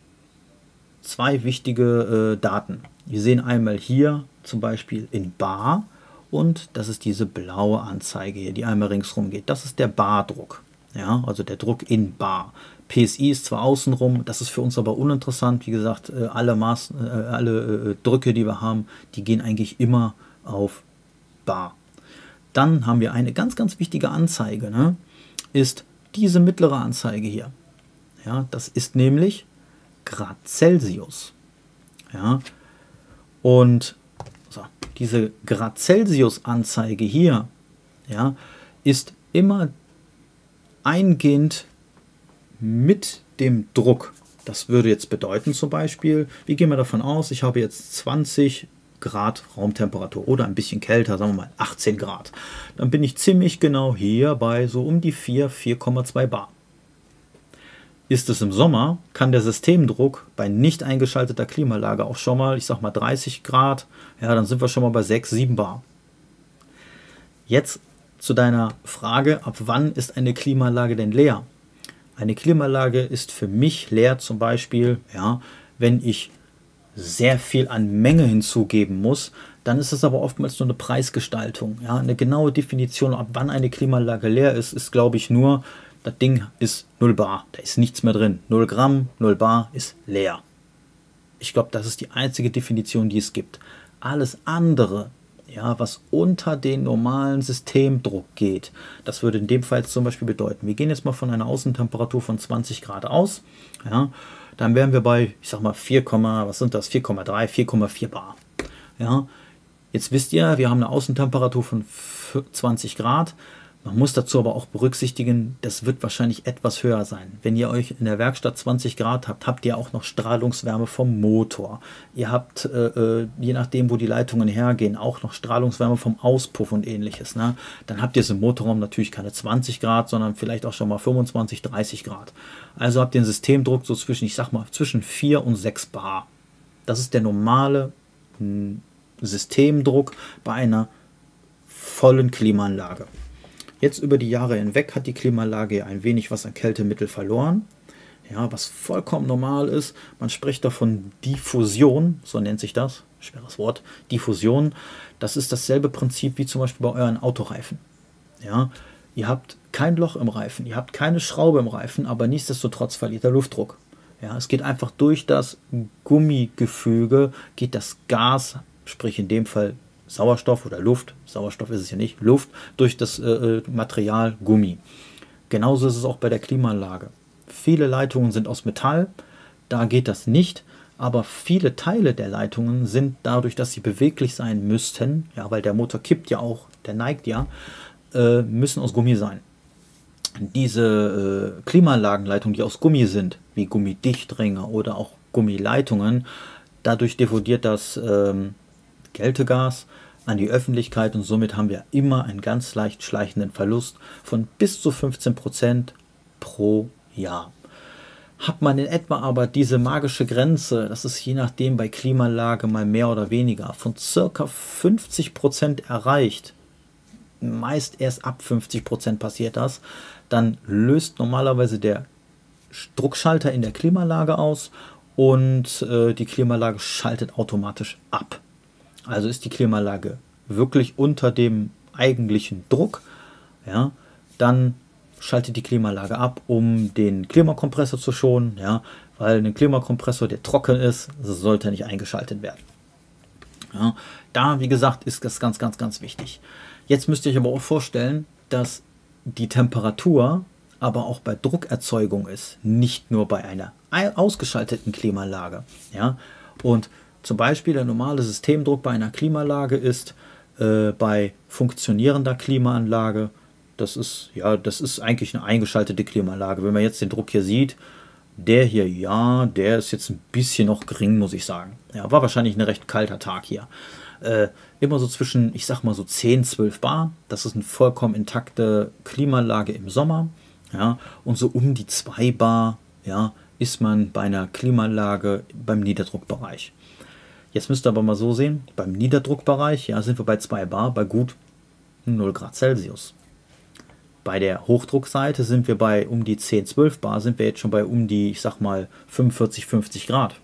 Daten. Wir sehen einmal hier zum Beispiel in Bar. Und das ist diese blaue Anzeige hier, die einmal ringsrum geht. Das ist der Bardruck, ja, also der Druck in Bar. PSI ist zwar außenrum, das ist für uns aber uninteressant. Wie gesagt, alle Drücke, die wir haben, die gehen eigentlich immer auf Bar. Dann haben wir eine ganz, ganz wichtige Anzeige, ne, ist diese mittlere Anzeige hier. Ja, das ist nämlich Grad Celsius. Ja, und diese Grad Celsius Anzeige hier, ja, ist immer eingehend mit dem Druck. Das würde jetzt bedeuten zum Beispiel, wir gehen mal davon aus, ich habe jetzt 20 Grad Raumtemperatur oder ein bisschen kälter, sagen wir mal 18 Grad. Dann bin ich ziemlich genau hier bei so um die 4,2 Bar. Ist es im Sommer, kann der Systemdruck bei nicht eingeschalteter Klimaanlage auch schon mal, ich sag mal 30 Grad, ja, dann sind wir schon mal bei 6, 7 Bar. Jetzt zu deiner Frage, ab wann ist eine Klimaanlage denn leer? Eine Klimaanlage ist für mich leer zum Beispiel, ja, wenn ich sehr viel an Menge hinzugeben muss, dann ist es aber oftmals nur eine Preisgestaltung. Ja, eine genaue Definition, ab wann eine Klimaanlage leer ist, glaube ich nur, das Ding ist 0 Bar, da ist nichts mehr drin. 0 Gramm, 0 Bar ist leer. Ich glaube, das ist die einzige Definition, die es gibt. Alles andere, ja, was unter den normalen Systemdruck geht, das würde in dem Fall jetzt zum Beispiel bedeuten, wir gehen jetzt mal von einer Außentemperatur von 20 Grad aus, ja, dann wären wir bei, ich sag mal 4, was sind das, 4,3, 4,4 Bar. Ja, jetzt wisst ihr, wir haben eine Außentemperatur von 20 Grad. Man muss dazu aber auch berücksichtigen, das wird wahrscheinlich etwas höher sein. Wenn ihr euch in der Werkstatt 20 Grad habt, habt ihr auch noch Strahlungswärme vom Motor. Ihr habt, je nachdem, wo die Leitungen hergehen, auch noch Strahlungswärme vom Auspuff und ähnliches. Ne? Dann habt ihr es im Motorraum natürlich keine 20 Grad, sondern vielleicht auch schon mal 25, 30 Grad. Also habt ihr den Systemdruck so zwischen, ich sag mal, zwischen 4 und 6 Bar. Das ist der normale Systemdruck bei einer vollen Klimaanlage. Jetzt über die Jahre hinweg hat die Klimaanlage ein wenig was an Kältemittel verloren, ja, was vollkommen normal ist. Man spricht davon Diffusion, so nennt sich das, schweres Wort, Diffusion. Das ist dasselbe Prinzip wie zum Beispiel bei euren Autoreifen. Ja, ihr habt kein Loch im Reifen, ihr habt keine Schraube im Reifen, aber nichtsdestotrotz verliert der Luftdruck. Ja, es geht einfach durch das Gummigefüge, geht das Gas, sprich in dem Fall Sauerstoff oder Luft, Sauerstoff ist es ja nicht, Luft, durch das Material Gummi. Genauso ist es auch bei der Klimaanlage. Viele Leitungen sind aus Metall, da geht das nicht, aber viele Teile der Leitungen sind dadurch, dass sie beweglich sein müssten, ja, weil der Motor kippt ja auch, der neigt ja, müssen aus Gummi sein. Diese Klimaanlagenleitungen, die aus Gummi sind, wie Gummidichtringe oder auch Gummileitungen, dadurch diffundiert das Kältegas an die Öffentlichkeit und somit haben wir immer einen ganz leicht schleichenden Verlust von bis zu 15% pro Jahr. Hat man in etwa aber diese magische Grenze, das ist je nachdem bei Klimaanlage mal mehr oder weniger, von ca. 50% erreicht, meist erst ab 50% passiert das, dann löst normalerweise der Druckschalter in der Klimaanlage aus und die Klimaanlage schaltet automatisch ab. Also ist die Klimaanlage wirklich unter dem eigentlichen Druck, ja, dann schaltet die Klimaanlage ab, um den Klimakompressor zu schonen, ja, weil ein Klimakompressor, der trocken ist, sollte nicht eingeschaltet werden. Ja, da, wie gesagt, ist das ganz, ganz, ganz wichtig. Jetzt müsst ihr euch aber auch vorstellen, dass die Temperatur aber auch bei Druckerzeugung ist, nicht nur bei einer ausgeschalteten Klimaanlage. Ja, und zum Beispiel der normale Systemdruck bei einer Klimaanlage ist bei funktionierender Klimaanlage, das ist eigentlich eine eingeschaltete Klimaanlage. Wenn man jetzt den Druck hier sieht, der hier, ja, der ist jetzt ein bisschen noch gering, muss ich sagen. Ja, war wahrscheinlich ein recht kalter Tag hier. Immer so zwischen, ich sag mal so 10, 12 Bar. Das ist eine vollkommen intakte Klimaanlage im Sommer. Ja, und so um die 2 Bar, ja, ist man bei einer Klimaanlage beim Niederdruckbereich. Jetzt müsst ihr aber mal so sehen, beim Niederdruckbereich, ja, sind wir bei 2 Bar, bei gut 0 Grad Celsius. Bei der Hochdruckseite sind wir bei um die 10, 12 Bar, sind wir jetzt schon bei um die, ich sag mal, 45, 50 Grad.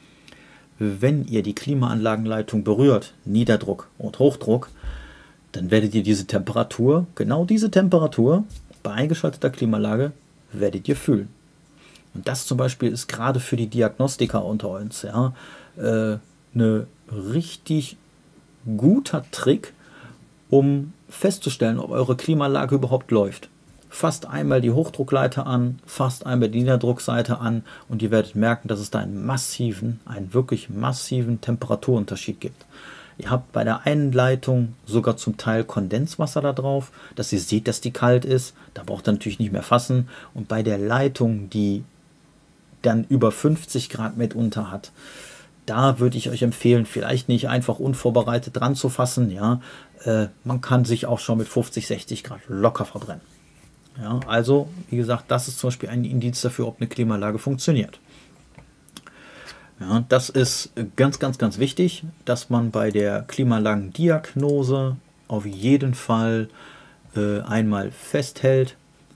Wenn ihr die Klimaanlagenleitung berührt, Niederdruck und Hochdruck, dann werdet ihr diese Temperatur, genau diese Temperatur, bei eingeschalteter Klimaanlage, werdet ihr fühlen. Und das zum Beispiel ist gerade für die Diagnostiker unter uns, ja, ein richtig guter Trick, um festzustellen, ob eure Klimaanlage überhaupt läuft. Fasst einmal die Hochdruckleiter an, fasst einmal die Niederdruckseite an und ihr werdet merken, dass es da einen wirklich massiven Temperaturunterschied gibt. Ihr habt bei der einen Leitung sogar zum Teil Kondenswasser da drauf, dass ihr seht, dass die kalt ist. Da braucht ihr natürlich nicht mehr fassen. Und bei der Leitung, die dann über 50 Grad mitunter hat, da würde ich euch empfehlen, vielleicht nicht einfach unvorbereitet dran zu fassen. Ja, man kann sich auch schon mit 50, 60 Grad locker verbrennen. Ja, also, wie gesagt, das ist zum Beispiel ein Indiz dafür, ob eine Klimaanlage funktioniert. Ja, das ist ganz, ganz, ganz wichtig, dass man bei der Klimaanlagendiagnose auf jeden Fall einmal festhält,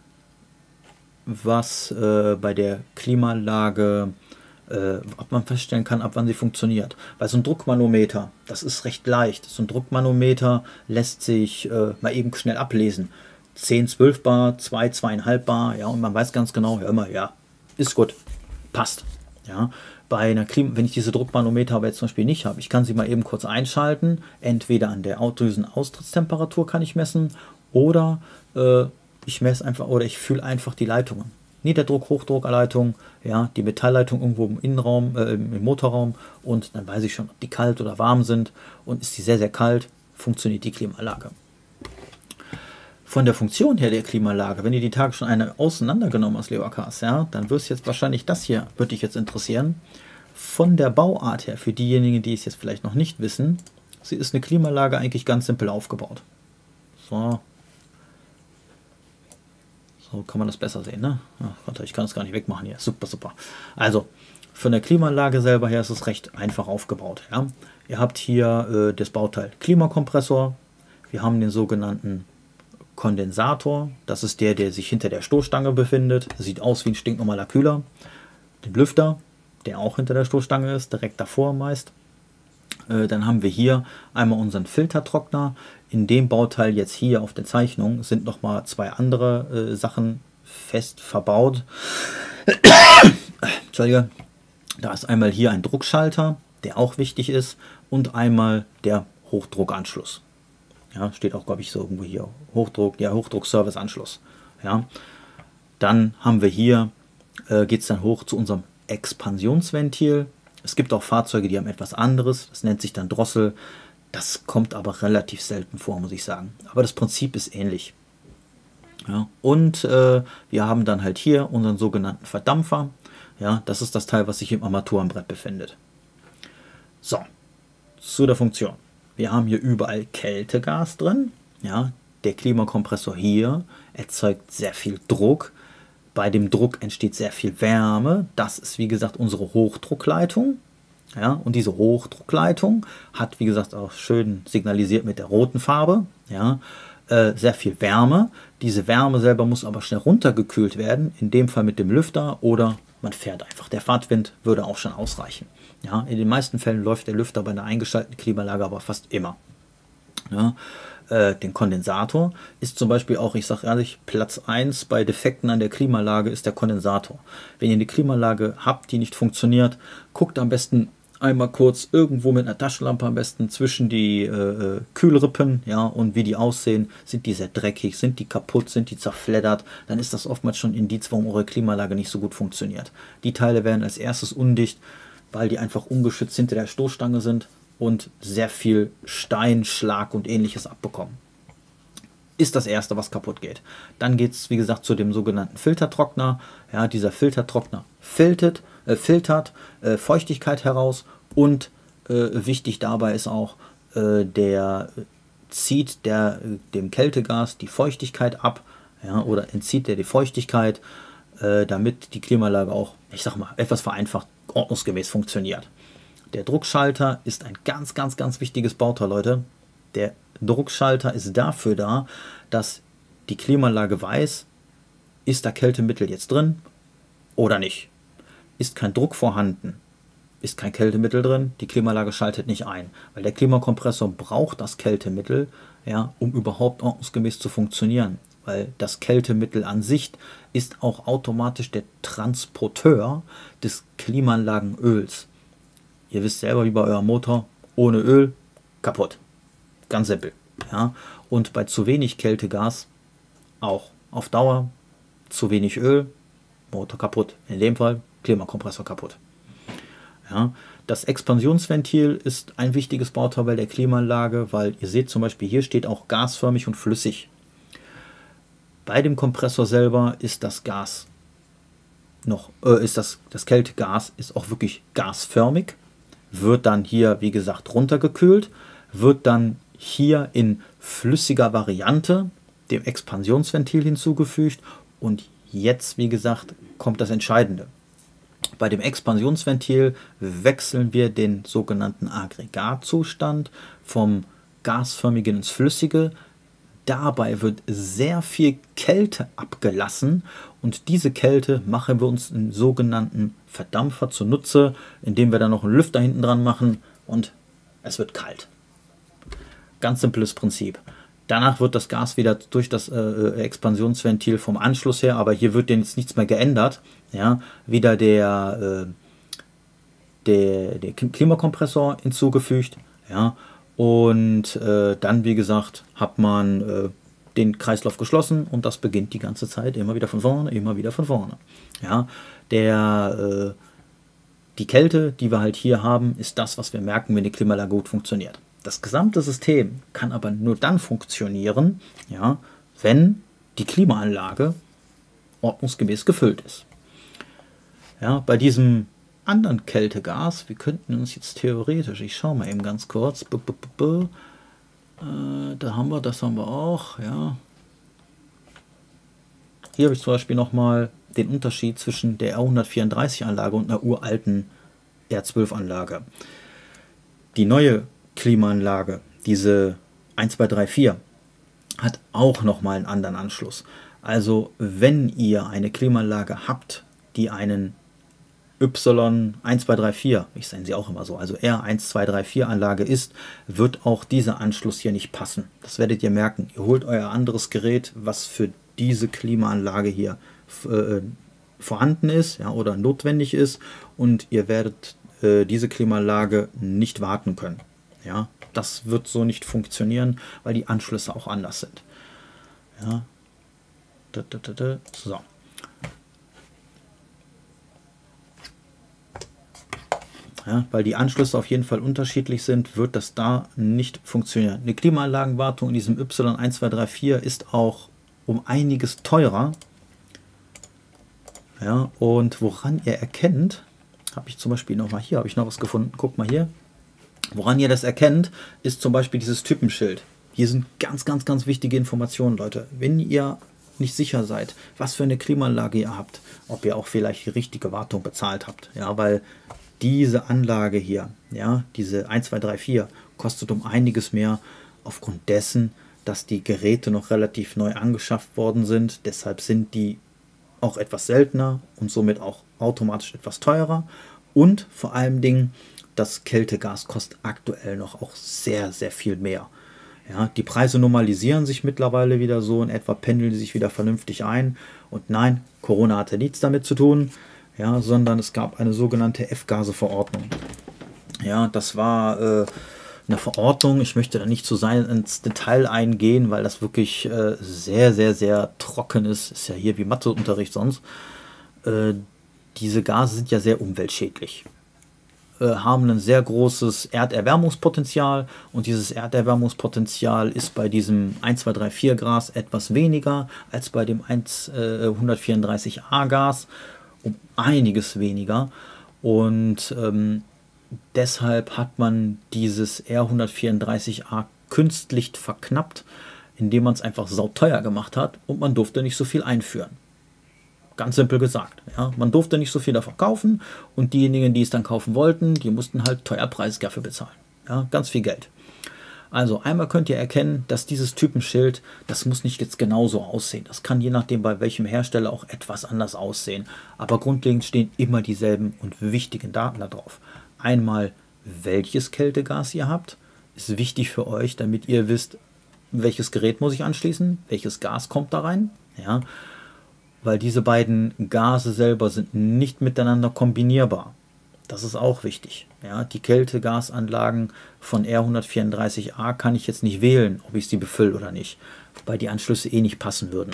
was bei der Klimaanlage, ob man feststellen kann, ab wann sie funktioniert. Weil so ein Druckmanometer, das ist recht leicht. So ein Druckmanometer lässt sich mal eben schnell ablesen. 10, 12 Bar, 2, 2,5 Bar, ja, und man weiß ganz genau, ja, immer, ja, ist gut, passt. Ja, bei einer wenn ich diese Druckmanometer aber jetzt zum Beispiel nicht habe, ich kann sie mal eben kurz einschalten, entweder an der Autodüsen-Austrittstemperatur kann ich messen, oder ich messe einfach, oder ich fühle einfach die Leitungen. Niederdruck, Hochdruckleitung, ja, die Metallleitung irgendwo im Innenraum, im Motorraum, und dann weiß ich schon, ob die kalt oder warm sind, und ist die sehr, sehr kalt, funktioniert die Klimaanlage. Von der Funktion her der Klimaanlage, wenn ihr die Tage schon eine auseinandergenommen hast, lieber Kars, ja, dann wirst jetzt wahrscheinlich das hier, würde dich jetzt interessieren. Von der Bauart her, für diejenigen, die es jetzt vielleicht noch nicht wissen, sie ist eine Klimaanlage eigentlich ganz simpel aufgebaut. So. So kann man das besser sehen, ne? Ach, ich kann es gar nicht wegmachen hier. Super, super. Also, von der Klimaanlage selber her ist es recht einfach aufgebaut. Ja? Ihr habt hier das Bauteil Klimakompressor. Wir haben den sogenannten Kondensator, das ist der sich hinter der Stoßstange befindet. Sieht aus wie ein stinknormaler Kühler. Den Lüfter, der auch hinter der Stoßstange ist, direkt davor meist. Dann haben wir hier einmal unseren Filtertrockner. In dem Bauteil jetzt hier auf der Zeichnung sind nochmal zwei andere Sachen fest verbaut. Entschuldige. Da ist einmal hier ein Druckschalter, der auch wichtig ist, und einmal der Hochdruckanschluss. Ja, steht auch, glaube ich, so irgendwo hier. Hochdruck, ja, Hochdruck-Service-Anschluss. Ja. Dann haben wir hier, geht es dann hoch zu unserem Expansionsventil. Es gibt auch Fahrzeuge, die haben etwas anderes. Das nennt sich dann Drossel. Das kommt aber relativ selten vor, muss ich sagen. Aber das Prinzip ist ähnlich. Ja. Und wir haben dann halt hier unseren sogenannten Verdampfer. Ja, das ist das Teil, was sich im Armaturenbrett befindet. So, zu der Funktion. Wir haben hier überall Kältegas drin. Ja, der Klimakompressor hier erzeugt sehr viel Druck. Bei dem Druck entsteht sehr viel Wärme. Das ist, wie gesagt, unsere Hochdruckleitung. Ja, und diese Hochdruckleitung hat, wie gesagt, auch schön signalisiert mit der roten Farbe. Ja, sehr viel Wärme. Diese Wärme selber muss aber schnell runtergekühlt werden. In dem Fall mit dem Lüfter, oder man fährt einfach. Der Fahrtwind würde auch schon ausreichen. Ja, in den meisten Fällen läuft der Lüfter bei einer eingeschalteten Klimaanlage aber fast immer. Ja, den Kondensator ist zum Beispiel auch, ich sage ehrlich, Platz 1 bei Defekten an der Klimaanlage ist der Kondensator. Wenn ihr eine Klimaanlage habt, die nicht funktioniert, guckt am besten einmal kurz irgendwo mit einer Taschenlampe am besten zwischen die Kühlrippen, ja, und wie die aussehen. Sind die sehr dreckig, sind die kaputt, sind die zerfleddert, dann ist das oftmals schon ein Indiz, warum eure Klimaanlage nicht so gut funktioniert. Die Teile werden als erstes undicht, weil die einfach ungeschützt hinter der Stoßstange sind und sehr viel Stein, Schlag und ähnliches abbekommen. Ist das erste, was kaputt geht. Dann geht es, wie gesagt, zu dem sogenannten Filtertrockner. Ja, dieser Filtertrockner filtert Feuchtigkeit heraus, und wichtig dabei ist auch, der zieht dem Kältegas die Feuchtigkeit ab, ja, oder entzieht die Feuchtigkeit, damit die Klimaanlage auch, ich sag mal, etwas vereinfacht ordnungsgemäß funktioniert. Der Druckschalter ist ein ganz, ganz, ganz wichtiges Bauteil, Leute. Der Druckschalter ist dafür da, dass die Klimaanlage weiß, ist da Kältemittel jetzt drin oder nicht. Ist kein Druck vorhanden, ist kein Kältemittel drin, die Klimaanlage schaltet nicht ein, weil der Klimakompressor braucht das Kältemittel, ja, um überhaupt ordnungsgemäß zu funktionieren. Weil das Kältemittel an sich ist auch automatisch der Transporteur des Klimaanlagenöls. Ihr wisst selber, wie bei eurem Motor, ohne Öl, kaputt. Ganz simpel. Ja? Und bei zu wenig Kältegas auch auf Dauer, zu wenig Öl, Motor kaputt. In dem Fall Klimakompressor kaputt. Ja? Das Expansionsventil ist ein wichtiges Bauteil bei der Klimaanlage, weil ihr seht zum Beispiel, hier steht auch gasförmig und flüssig. Bei dem Kompressor selber ist das Gas noch, das Kältegas ist auch wirklich gasförmig, wird dann hier, wie gesagt, runtergekühlt, wird dann hier in flüssiger Variante dem Expansionsventil hinzugefügt und jetzt, wie gesagt, kommt das Entscheidende. Bei dem Expansionsventil wechseln wir den sogenannten Aggregatzustand vom gasförmigen ins Flüssige. Dabei wird sehr viel Kälte abgelassen und diese Kälte machen wir uns einen sogenannten Verdampfer zunutze, indem wir dann noch einen Lüfter hinten dran machen und es wird kalt. Ganz simples Prinzip. Danach wird das Gas wieder durch das Expansionsventil vom Anschluss her, aber hier wird jetzt nichts mehr geändert, ja, wieder der Klimakompressor hinzugefügt, ja, und dann, wie gesagt, hat man den Kreislauf geschlossen und das beginnt die ganze Zeit immer wieder von vorne, immer wieder von vorne. Ja, die Kälte, die wir halt hier haben, ist das, was wir merken, wenn die Klimaanlage gut funktioniert. Das gesamte System kann aber nur dann funktionieren, ja, wenn die Klimaanlage ordnungsgemäß gefüllt ist. Ja, bei diesem anderen Kältegas, wir könnten uns jetzt theoretisch, ich schaue mal eben ganz kurz, da haben wir, das haben wir auch, ja. Hier habe ich zum Beispiel nochmal den Unterschied zwischen der R134-Anlage und einer uralten R12-Anlage. Die neue Klimaanlage, diese 1234, hat auch nochmal einen anderen Anschluss. Also wenn ihr eine Klimaanlage habt, die einen Y1234, ich nenne sie auch immer so, also R1234 Anlage ist, wird auch dieser Anschluss hier nicht passen. Das werdet ihr merken. Ihr holt euer anderes Gerät, was für diese Klimaanlage hier vorhanden ist, ja, oder notwendig ist, und ihr werdet diese Klimaanlage nicht warten können. Ja, das wird so nicht funktionieren, weil die Anschlüsse auch anders sind. Ja. So. Ja, weil die Anschlüsse auf jeden Fall unterschiedlich sind, wird das da nicht funktionieren. Eine Klimaanlagenwartung in diesem Y1234 ist auch um einiges teurer. Ja, und woran ihr erkennt, habe ich zum Beispiel nochmal hier, habe ich noch was gefunden, guckt mal hier. Woran ihr das erkennt, ist zum Beispiel dieses Typenschild. Hier sind ganz, ganz, ganz wichtige Informationen, Leute. Wenn ihr nicht sicher seid, was für eine Klimaanlage ihr habt, ob ihr auch vielleicht die richtige Wartung bezahlt habt, ja, weil diese Anlage hier, ja, diese 1234, kostet um einiges mehr aufgrund dessen, dass die Geräte noch relativ neu angeschafft worden sind. Deshalb sind die auch etwas seltener und somit auch automatisch etwas teurer. Und vor allem Dingen, das Kältegas kostet aktuell noch auch sehr, sehr viel mehr. Ja, die Preise normalisieren sich mittlerweile wieder so, in etwa pendeln sie sich wieder vernünftig ein. Und nein, Corona hatte nichts damit zu tun, ja, sondern es gab eine sogenannte F-Gase-Verordnung. Ja, das war eine Verordnung. Ich möchte da nicht zu sehr ins Detail eingehen, weil das wirklich sehr, sehr, sehr trocken ist. Ist ja hier wie Matheunterricht sonst. Diese Gase sind ja sehr umweltschädlich. Haben ein sehr großes Erderwärmungspotenzial und dieses Erderwärmungspotenzial ist bei diesem 1234 Gas etwas weniger als bei dem 134a Gas, um einiges weniger, und deshalb hat man dieses R134a künstlich verknappt, indem man es einfach sauteuer gemacht hat und man durfte nicht so viel einführen. Ganz simpel gesagt. Ja. Man durfte nicht so viel davon kaufen und diejenigen, die es dann kaufen wollten, die mussten halt teuer Preis dafür bezahlen. Ja, ganz viel Geld. Also einmal könnt ihr erkennen, dass dieses Typenschild, das muss nicht jetzt genauso aussehen. Das kann je nachdem bei welchem Hersteller auch etwas anders aussehen. Aber grundlegend stehen immer dieselben und wichtigen Daten da drauf. Einmal, welches Kältegas ihr habt, ist wichtig für euch, damit ihr wisst, welches Gerät muss ich anschließen, welches Gas kommt da rein. Ja. Weil diese beiden Gase selber sind nicht miteinander kombinierbar. Das ist auch wichtig. Ja, die Kältegasanlagen von R134a kann ich jetzt nicht wählen, ob ich sie befülle oder nicht, weil die Anschlüsse eh nicht passen würden.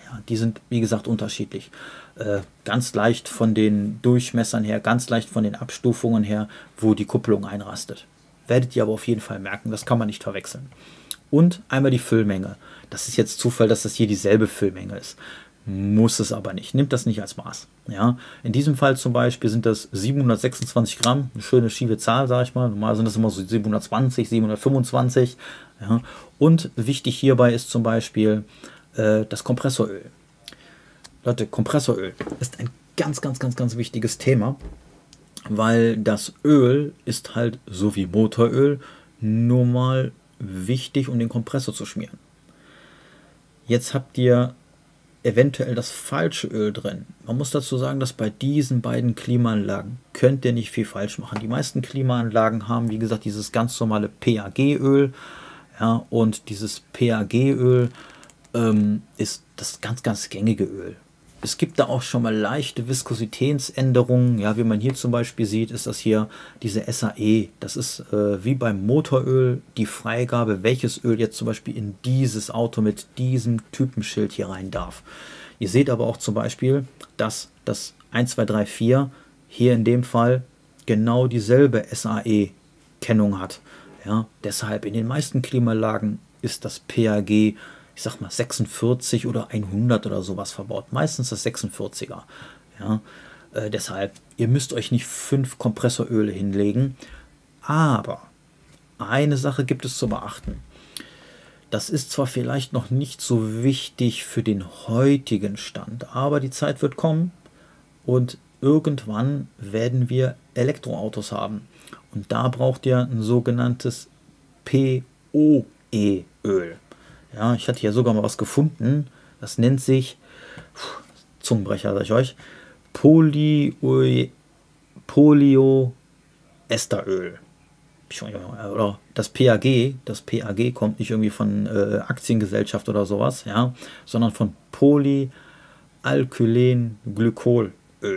Ja, die sind, wie gesagt, unterschiedlich. Ganz leicht von den Durchmessern her, ganz leicht von den Abstufungen her, wo die Kupplung einrastet. Werdet ihr aber auf jeden Fall merken, das kann man nicht verwechseln. Und einmal die Füllmenge. Das ist jetzt Zufall, dass das hier dieselbe Füllmenge ist. Muss es aber nicht. Nimmt das nicht als Maß. Ja? In diesem Fall zum Beispiel sind das 726 Gramm. Eine schöne schiefe Zahl, sage ich mal. Normal sind das immer so 720, 725. Ja? Und wichtig hierbei ist zum Beispiel das Kompressoröl. Leute, Kompressoröl ist ein ganz, ganz, ganz, ganz wichtiges Thema, weil das Öl ist halt so wie Motoröl nur mal wichtig, um den Kompressor zu schmieren. Jetzt habt ihr eventuell das falsche Öl drin. Man muss dazu sagen, dass bei diesen beiden Klimaanlagen könnt ihr nicht viel falsch machen. Die meisten Klimaanlagen haben, wie gesagt, dieses ganz normale PAG-Öl. Ja, und dieses PAG-Öl ist das ganz, ganz gängige Öl. Es gibt da auch schon mal leichte Viskositätsänderungen. Ja, wie man hier zum Beispiel sieht, ist das hier diese SAE. Das ist wie beim Motoröl die Freigabe, welches Öl jetzt zum Beispiel in dieses Auto mit diesem Typenschild hier rein darf. Ihr seht aber auch zum Beispiel, dass das 1234 hier in dem Fall genau dieselbe SAE-Kennung hat. Ja, deshalb in den meisten Klimaanlagen ist das PAG, ich sag mal 46 oder 100 oder sowas verbaut. Meistens das 46er. Ja, deshalb, ihr müsst euch nicht 5 Kompressoröle hinlegen. Aber eine Sache gibt es zu beachten. Das ist zwar vielleicht noch nicht so wichtig für den heutigen Stand, aber die Zeit wird kommen und irgendwann werden wir Elektroautos haben. Und da braucht ihr ein sogenanntes POE-Öl. Ja, ich hatte hier sogar mal was gefunden. Das nennt sich, Zungenbrecher sage ich euch, Polyoesteröl. Oder das PAG. Das PAG kommt nicht irgendwie von Aktiengesellschaft oder sowas, ja, sondern von Polyalkylenglykol.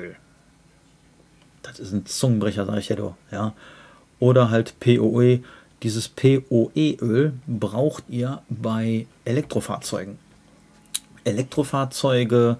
Das ist ein Zungenbrecher, sage ich ja doch. Ja. Oder halt POE. Dieses POE-Öl braucht ihr bei Elektrofahrzeugen. Elektrofahrzeuge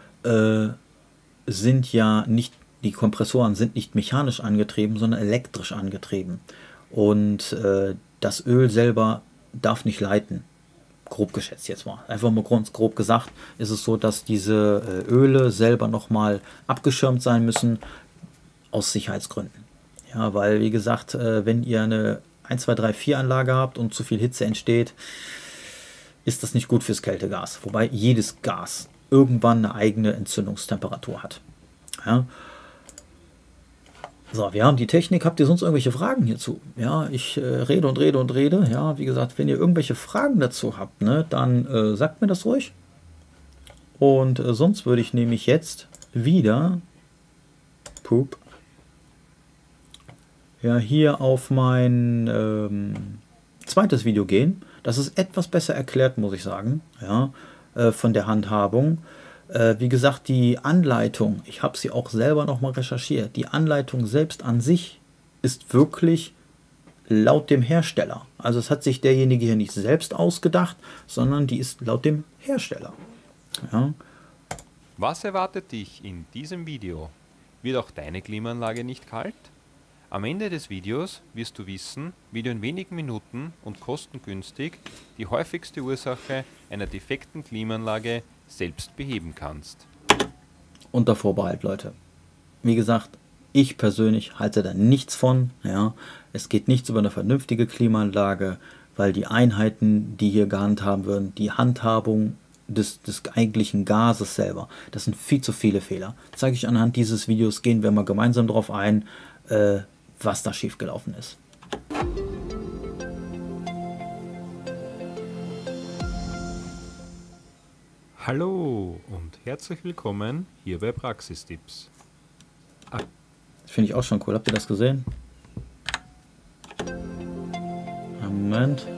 sind ja nicht, die Kompressoren sind nicht mechanisch angetrieben, sondern elektrisch angetrieben. Und das Öl selber darf nicht leiten. Grob geschätzt jetzt mal. Einfach mal grob gesagt ist es so, dass diese Öle selber nochmal abgeschirmt sein müssen aus Sicherheitsgründen. Ja, weil wie gesagt, wenn ihr eine 1, 2, 3, 4 Anlage habt und zu viel Hitze entsteht, ist das nicht gut fürs Kältegas. Wobei jedes Gas irgendwann eine eigene Entzündungstemperatur hat. Ja. So, wir haben die Technik. Habt ihr sonst irgendwelche Fragen hierzu? Ja, ich rede und rede und rede. Ja, wie gesagt, wenn ihr irgendwelche Fragen dazu habt, ne, dann sagt mir das ruhig. Und sonst würde ich nämlich jetzt wieder ja, hier auf mein zweites Video gehen. Das ist etwas besser erklärt, muss ich sagen, ja, von der Handhabung. Wie gesagt, die Anleitung, ich habe sie auch selber nochmal recherchiert, die Anleitung selbst an sich ist wirklich laut dem Hersteller. Also es hat sich derjenige hier nicht selbst ausgedacht, sondern die ist laut dem Hersteller. Ja. Was erwartet dich in diesem Video? Wird auch deine Klimaanlage nicht kalt? Am Ende des Videos wirst du wissen, wie du in wenigen Minuten und kostengünstig die häufigste Ursache einer defekten Klimaanlage selbst beheben kannst. Unter Vorbehalt, Leute. Wie gesagt, ich persönlich halte da nichts von. Ja. Es geht nichts über eine vernünftige Klimaanlage, weil die Einheiten, die hier gehandhabt werden, die Handhabung des eigentlichen Gases selber, das sind viel zu viele Fehler. Zeige ich anhand dieses Videos, gehen wir mal gemeinsam darauf ein, was da schiefgelaufen ist. Hallo und herzlich willkommen hier bei Praxistipps. Das finde ich auch schon cool. Habt ihr das gesehen? Moment.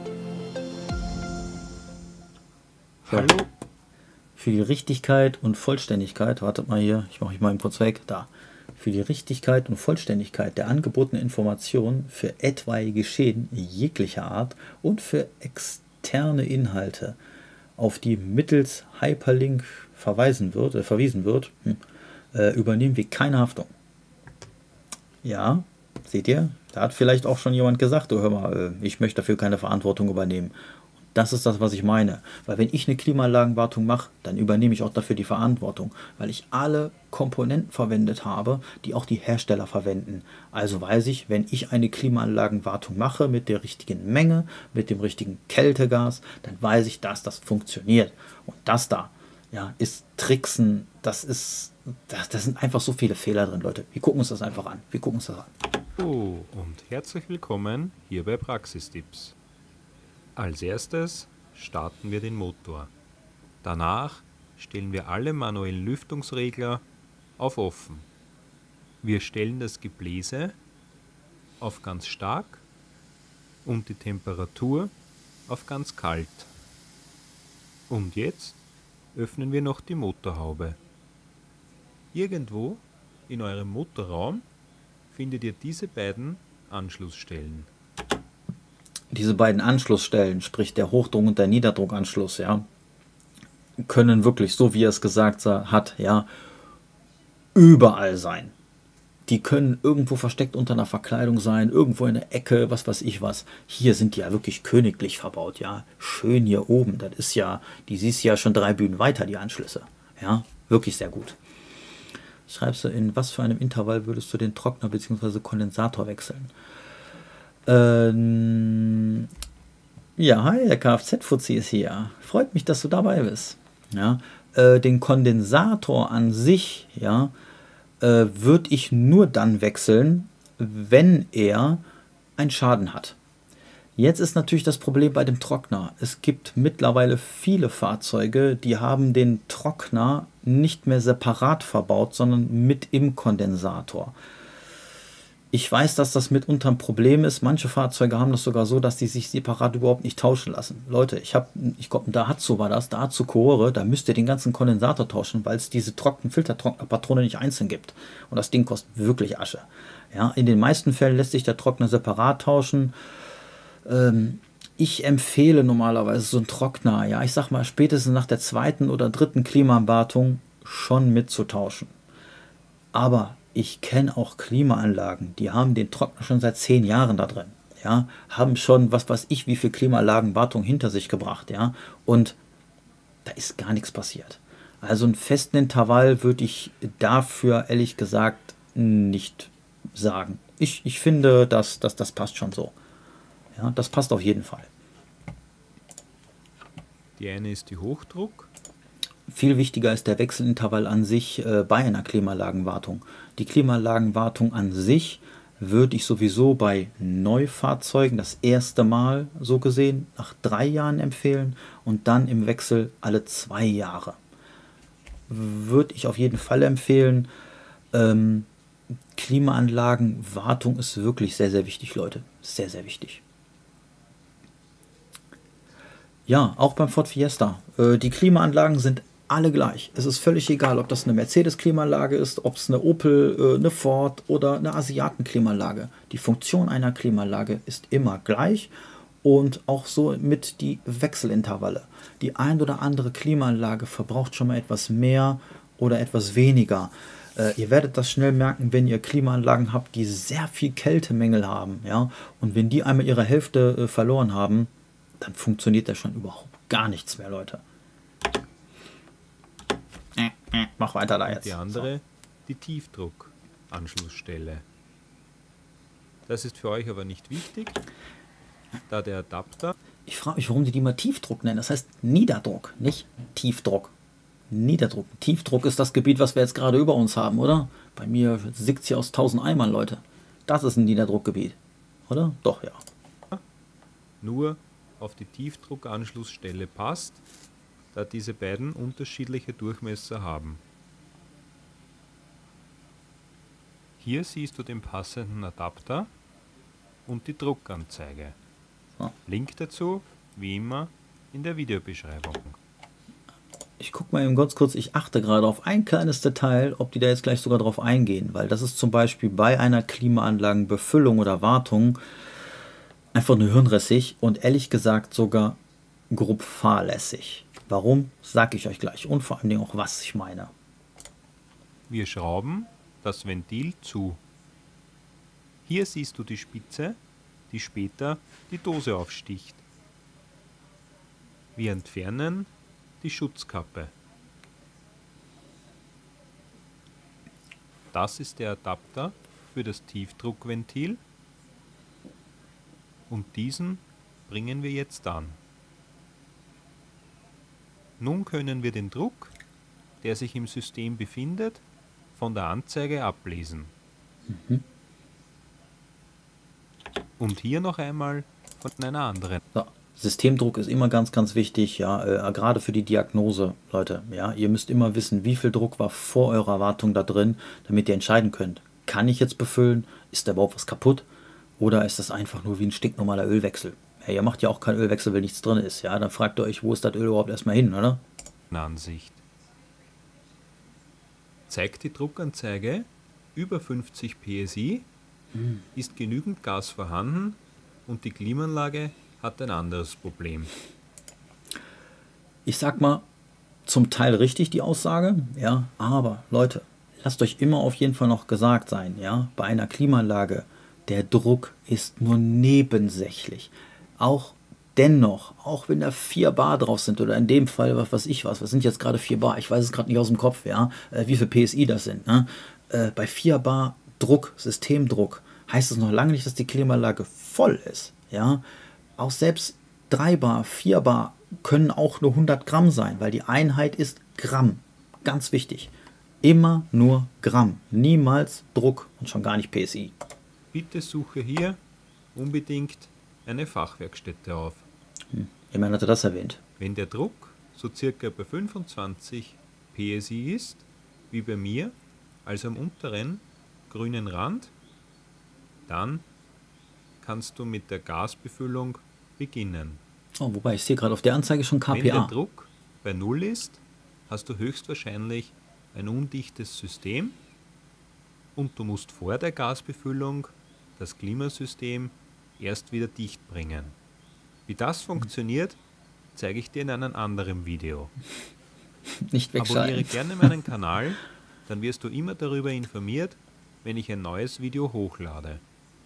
So. Hallo. Für die Richtigkeit und Vollständigkeit, wartet mal hier, ich mache mich mal kurz weg, da. Für die Richtigkeit und Vollständigkeit der angebotenen Informationen für etwaige Schäden jeglicher Art und für externe Inhalte, auf die mittels Hyperlink verwiesen wird, übernehmen wir keine Haftung. Ja, seht ihr, da hat vielleicht auch schon jemand gesagt, oh, hör mal, ich möchte dafür keine Verantwortung übernehmen. Das ist das, was ich meine. Weil wenn ich eine Klimaanlagenwartung mache, dann übernehme ich auch dafür die Verantwortung, weil ich alle Komponenten verwendet habe, die auch die Hersteller verwenden. Also weiß ich, wenn ich eine Klimaanlagenwartung mache mit der richtigen Menge, mit dem richtigen Kältegas, dann weiß ich, dass das funktioniert. Und das da, ja, ist Tricksen, das sind einfach so viele Fehler drin, Leute. Wir gucken uns das einfach an. Oh, und herzlich willkommen hier bei Praxistipps. Als erstes starten wir den Motor. Danach stellen wir alle manuellen Lüftungsregler auf offen. Wir stellen das Gebläse auf ganz stark und die Temperatur auf ganz kalt. Und jetzt öffnen wir noch die Motorhaube. Irgendwo in eurem Motorraum findet ihr diese beiden Anschlussstellen. Diese beiden Anschlussstellen, sprich der Hochdruck- und der Niederdruckanschluss, ja, können wirklich, so wie er es gesagt hat, ja, überall sein. Die können irgendwo versteckt unter einer Verkleidung sein, irgendwo in der Ecke, was weiß ich was. Hier sind die ja wirklich königlich verbaut, ja. Schön hier oben, das ist ja, die siehst ja schon 3 Bühnen weiter, die Anschlüsse. Ja, wirklich sehr gut. Schreibst du, in was für einem Intervall würdest du den Trockner bzw. Kondensator wechseln? Ja, hi, der Kfz-Fuzzi ist hier. Freut mich, dass du dabei bist. Ja, den Kondensator an sich, ja, würde ich nur dann wechseln, wenn er einen Schaden hat. Jetzt ist natürlich das Problem bei dem Trockner. Es gibt mittlerweile viele Fahrzeuge, die haben den Trockner nicht mehr separat verbaut, sondern mit im Kondensator. Ich weiß, dass das mitunter ein Problem ist. Manche Fahrzeuge haben das sogar so, dass die sich separat überhaupt nicht tauschen lassen. Leute, ich glaube, Daihatsu war das, Daihatsu Kohore, da müsst ihr den ganzen Kondensator tauschen, weil es diese Filtertrocknerpatrone nicht einzeln gibt. Und das Ding kostet wirklich Asche. Ja, in den meisten Fällen lässt sich der Trockner separat tauschen. Ich empfehle normalerweise so einen Trockner, ja, ich sag mal, spätestens nach der 2. oder 3. Klimawartung schon mitzutauschen. Aber ich kenne auch Klimaanlagen, die haben den Trockner schon seit 10 Jahren da drin. Ja, haben schon, was weiß ich, wie viel Klimaanlagenwartung hinter sich gebracht. Ja, und da ist gar nichts passiert. Also einen festen Intervall würde ich dafür ehrlich gesagt nicht sagen. Ich finde, dass das passt schon so. Ja, das passt auf jeden Fall. Die eine ist die Hochdruck. Viel wichtiger ist der Wechselintervall an sich bei einer Klimaanlagenwartung. Die Klimaanlagenwartung an sich würde ich sowieso bei Neufahrzeugen das erste Mal so gesehen nach 3 Jahren empfehlen und dann im Wechsel alle 2 Jahre. Würde ich auf jeden Fall empfehlen. Klimaanlagenwartung ist wirklich sehr, sehr wichtig, Leute. Sehr, sehr wichtig. Ja, auch beim Ford Fiesta. Die Klimaanlagen sind alle gleich. Es ist völlig egal, ob das eine Mercedes-Klimaanlage ist, ob es eine Opel, eine Ford oder eine Asiaten-Klimaanlage. Die Funktion einer Klimaanlage ist immer gleich und auch so mit die Wechselintervalle. Die ein oder andere Klimaanlage verbraucht schon mal etwas mehr oder etwas weniger. Ihr werdet das schnell merken, wenn ihr Klimaanlagen habt, die sehr viel Kältemängel haben. Ja? Und wenn die einmal ihre Hälfte verloren haben, dann funktioniert da schon überhaupt gar nichts mehr, Leute. Mach weiter da jetzt. Die andere, die Tiefdruck-Anschlussstelle. Das ist für euch aber nicht wichtig, da der Adapter... Ich frage mich, warum die mal Tiefdruck nennen. Das heißt Niederdruck, nicht Tiefdruck. Niederdruck. Tiefdruck ist das Gebiet, was wir jetzt gerade über uns haben, oder? Bei mir sickt es hier aus 1000 Eimern, Leute. Das ist ein Niederdruckgebiet, oder? Doch, ja. Nur auf die Tiefdruckanschlussstelle passt, da diese beiden unterschiedliche Durchmesser haben. Hier siehst du den passenden Adapter und die Druckanzeige. So. Link dazu, wie immer, in der Videobeschreibung. Ich gucke mal eben ganz kurz, ich achte gerade auf ein kleines Detail, ob die da jetzt gleich sogar drauf eingehen, weil das ist zum Beispiel bei einer Klimaanlagenbefüllung oder Wartung einfach nur hirnrissig und ehrlich gesagt sogar grob fahrlässig. Warum, sage ich euch gleich und vor allen Dingen auch, was ich meine. Wir schrauben das Ventil zu. Hier siehst du die Spitze, die später die Dose aufsticht. Wir entfernen die Schutzkappe. Das ist der Adapter für das Tiefdruckventil und diesen bringen wir jetzt an. Nun können wir den Druck, der sich im System befindet, von der Anzeige ablesen. Und hier noch einmal von einer anderen. So. Systemdruck ist immer ganz, ganz wichtig, ja, gerade für die Diagnose, Leute. Ja, ihr müsst immer wissen, wie viel Druck war vor eurer Wartung da drin, damit ihr entscheiden könnt, kann ich jetzt befüllen, ist da überhaupt was kaputt oder ist das einfach nur wie ein stinknormaler Ölwechsel? Ja, ihr macht ja auch keinen Ölwechsel, wenn nichts drin ist, ja, dann fragt ihr euch, wo ist das Öl überhaupt erstmal hin, oder? Ansicht. Zeigt die Druckanzeige über 50 PSI, ist genügend Gas vorhanden und die Klimaanlage hat ein anderes Problem. Ich sag mal, zum Teil richtig die Aussage, ja, aber Leute, lasst euch immer auf jeden Fall noch gesagt sein, ja, bei einer Klimaanlage, der Druck ist nur nebensächlich. Auch dennoch, auch wenn da 4 Bar drauf sind oder in dem Fall, was sind jetzt gerade 4 Bar, ich weiß es gerade nicht aus dem Kopf, ja, wie viel PSI das sind, ne? Bei 4 Bar Druck, Systemdruck, heißt es noch lange nicht, dass die Klimaanlage voll ist, ja. Auch selbst 3 Bar, 4 Bar können auch nur 100 Gramm sein, weil die Einheit ist Gramm. Ganz wichtig. Immer nur Gramm. Niemals Druck und schon gar nicht PSI. Bitte suche hier unbedingt eine Fachwerkstätte auf. Immerhin hat er das erwähnt. Wenn der Druck so circa bei 25 PSI ist, wie bei mir, also am unteren grünen Rand, dann kannst du mit der Gasbefüllung beginnen. Oh, wobei ich sehe gerade auf der Anzeige schon Wenn der kPa. Druck bei 0 ist, hast du höchstwahrscheinlich ein undichtes System und du musst vor der Gasbefüllung das Klimasystem erst wieder dicht bringen. Wie das funktioniert, zeige ich dir in einem anderen Video. Nicht Abonniere wegschalten. gerne meinen Kanal, dann wirst du immer darüber informiert, wenn ich ein neues Video hochlade.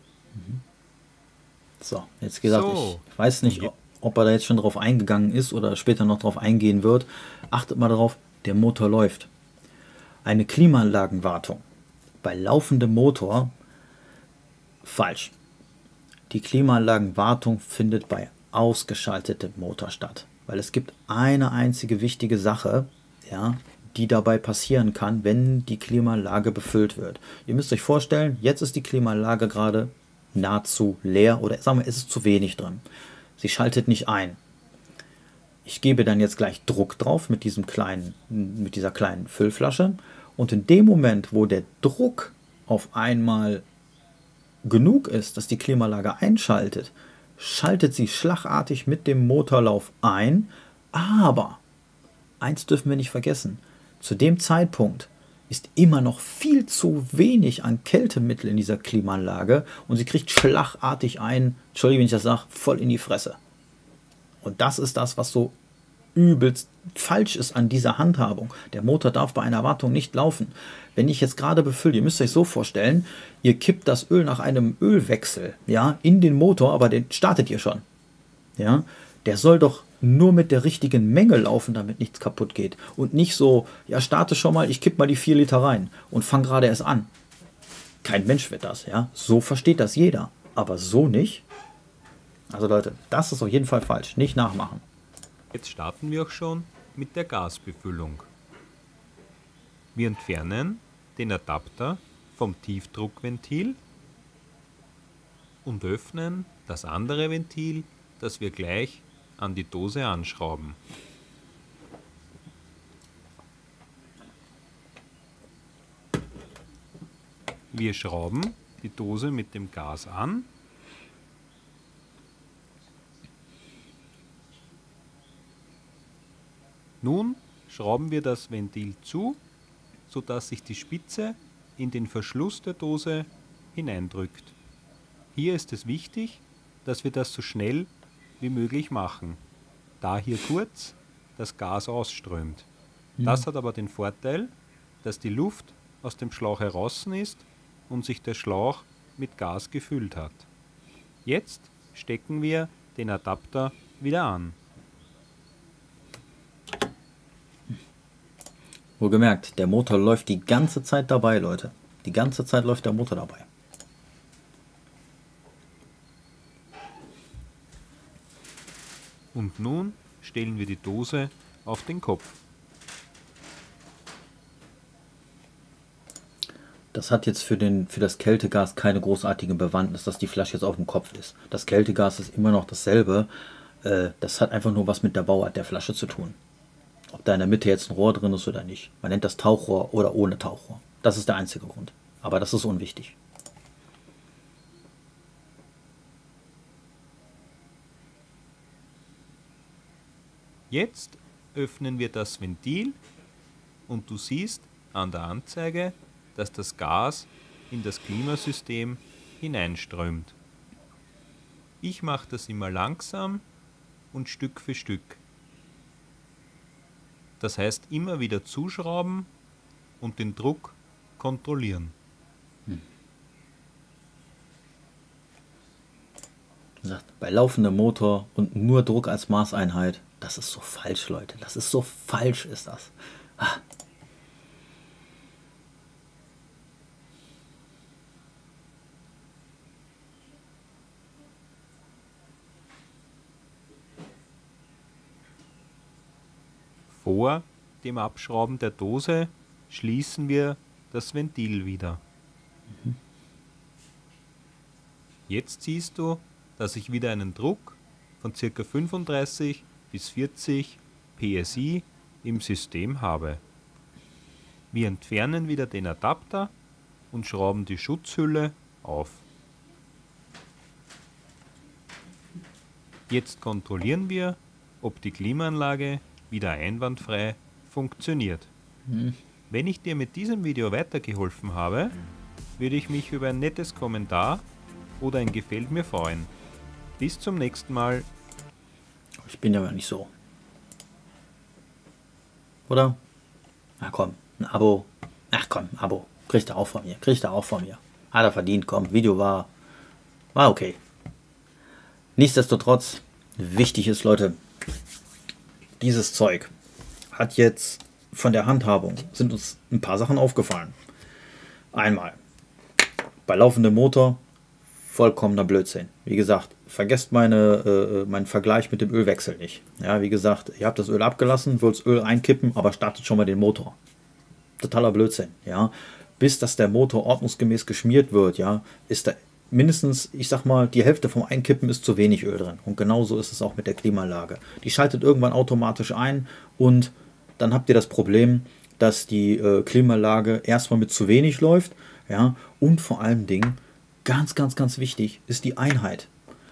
So, jetzt gesagt, So. ich weiß nicht, ob er da jetzt schon drauf eingegangen ist oder später noch drauf eingehen wird. Achtet mal darauf, der Motor läuft. Eine Klimaanlagenwartung bei laufendem Motor falsch. Die Klimaanlagenwartung findet bei ausgeschaltetem Motor statt, weil es gibt eine einzige wichtige Sache, ja, die dabei passieren kann, wenn die Klimaanlage befüllt wird. Ihr müsst euch vorstellen, jetzt ist die Klimaanlage gerade nahezu leer oder sagen wir, es ist zu wenig drin. Sie schaltet nicht ein. Ich gebe dann jetzt gleich Druck drauf mit dieser kleinen Füllflasche und in dem Moment, wo der Druck auf einmal genug ist, dass die Klimaanlage einschaltet, schaltet sie schlagartig mit dem Motorlauf ein, aber eins dürfen wir nicht vergessen, zu dem Zeitpunkt ist immer noch viel zu wenig an Kältemittel in dieser Klimaanlage und sie kriegt schlagartig ein, Entschuldigung, wenn ich das sage, voll in die Fresse. Und das ist das, was so übelst falsch ist an dieser Handhabung. Der Motor darf bei einer Wartung nicht laufen. Wenn ich jetzt gerade befülle, ihr müsst euch so vorstellen, ihr kippt das Öl nach einem Ölwechsel, ja, in den Motor, aber den startet ihr schon. Ja, der soll doch nur mit der richtigen Menge laufen, damit nichts kaputt geht. Und nicht so, ja, starte schon mal, ich kipp mal die 4 Liter rein und fang gerade erst an. Kein Mensch wird das, ja. So versteht das jeder. Aber so nicht. Also Leute, das ist auf jeden Fall falsch. Nicht nachmachen. Jetzt starten wir auch schon mit der Gasbefüllung. Wir entfernen den Adapter vom Tiefdruckventil und öffnen das andere Ventil, das wir gleich an die Dose anschrauben. Wir schrauben die Dose mit dem Gas an. Nun schrauben wir das Ventil zu, sodass sich die Spitze in den Verschluss der Dose hineindrückt. Hier ist es wichtig, dass wir das so schnell wie möglich machen. Da hier kurz, das Gas ausströmt. Das hat aber den Vorteil, dass die Luft aus dem Schlauch heraus ist und sich der Schlauch mit Gas gefüllt hat. Jetzt stecken wir den Adapter wieder an. Wohlgemerkt, der Motor läuft die ganze Zeit dabei, Leute. Die ganze Zeit läuft der Motor dabei. Und nun stellen wir die Dose auf den Kopf. Das hat jetzt für das Kältegas keine großartige Bewandtnis, dass die Flasche jetzt auf dem Kopf ist. Das Kältegas ist immer noch dasselbe. Das hat einfach nur was mit der Bauart der Flasche zu tun. Ob da in der Mitte jetzt ein Rohr drin ist oder nicht. Man nennt das Tauchrohr oder ohne Tauchrohr. Das ist der einzige Grund. Aber das ist unwichtig. Jetzt öffnen wir das Ventil und du siehst an der Anzeige, dass das Gas in das Klimasystem hineinströmt. Ich mache das immer langsam und Stück für Stück. Das heißt immer wieder zuschrauben und den Druck kontrollieren. Sagt, bei laufendem Motor und nur Druck als Maßeinheit, das ist so falsch, Leute. Das ist so falsch, ist das. Ah. Vor dem Abschrauben der Dose schließen wir das Ventil wieder. Jetzt siehst du, dass ich wieder einen Druck von ca. 35 bis 40 PSI im System habe. Wir entfernen wieder den Adapter und schrauben die Schutzhülle auf. Jetzt kontrollieren wir, ob die Klimaanlage wieder einwandfrei funktioniert. Wenn ich dir mit diesem Video weitergeholfen habe, würde ich mich über ein nettes Kommentar oder ein Gefällt mir freuen. Bis zum nächsten Mal. Ich bin ja gar nicht so. Oder? Na komm, ein Abo. Ach komm, ein Abo. Kriegt er auch von mir. Kriegt er auch von mir. Hat er verdient, komm. Video war okay. Nichtsdestotrotz, wichtig ist, Leute, dieses Zeug hat jetzt von der Handhabung, sind uns ein paar Sachen aufgefallen. Einmal, bei laufendem Motor, vollkommener Blödsinn. Wie gesagt, vergesst meinen Vergleich mit dem Ölwechsel nicht. Ja, wie gesagt, ihr habt das Öl abgelassen, wollt das Öl einkippen, aber startet schon mal den Motor. Totaler Blödsinn. Ja, bis dass der Motor ordnungsgemäß geschmiert wird, ja, ist da mindestens, ich sag mal, die Hälfte vom Einkippen ist zu wenig Öl drin. Und genauso ist es auch mit der Klimaanlage. Die schaltet irgendwann automatisch ein und dann habt ihr das Problem, dass die Klimaanlage erstmal mit zu wenig läuft. Ja, und vor allem Dingen, ganz, ganz, ganz wichtig, ist die Einheit.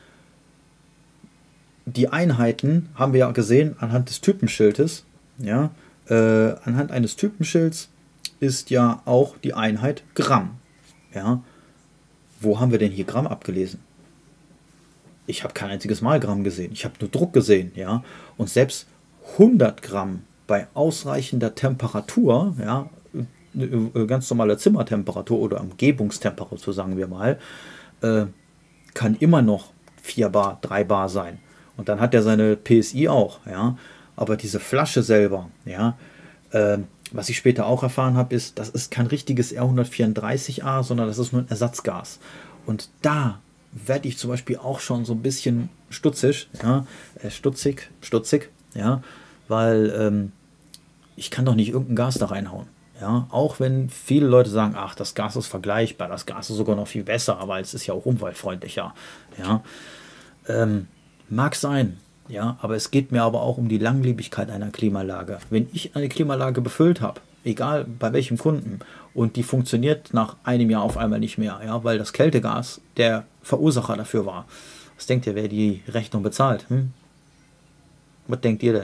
Die Einheiten haben wir ja gesehen anhand des Typenschildes. Ja, anhand eines Typenschilds ist ja auch die Einheit Gramm. Ja, wo haben wir denn hier Gramm abgelesen? Ich habe kein einziges Mal Gramm gesehen. Ich habe nur Druck gesehen. Ja, und selbst 100 Gramm bei ausreichender Temperatur, ja, ganz normale Zimmertemperatur oder Umgebungstemperatur, sagen wir mal, kann immer noch 4 Bar, 3 Bar sein. Und dann hat er seine PSI auch. Ja, aber diese Flasche selber, ja, was ich später auch erfahren habe, ist, das ist kein richtiges R134a, sondern das ist nur ein Ersatzgas. Und da werde ich zum Beispiel auch schon so ein bisschen stutzig, ja, stutzig, ja, weil ich kann doch nicht irgendein Gas da reinhauen. Ja, auch wenn viele Leute sagen, ach, das Gas ist vergleichbar, das Gas ist sogar noch viel besser, aber es ist ja auch umweltfreundlicher. Ja, mag sein. Ja, aber es geht mir aber auch um die Langlebigkeit einer Klimaanlage. Wenn ich eine Klimaanlage befüllt habe, egal bei welchem Kunden, und die funktioniert nach einem Jahr auf einmal nicht mehr, ja, weil das Kältegas der Verursacher dafür war. Was denkt ihr, wer die Rechnung bezahlt? Was denkt ihr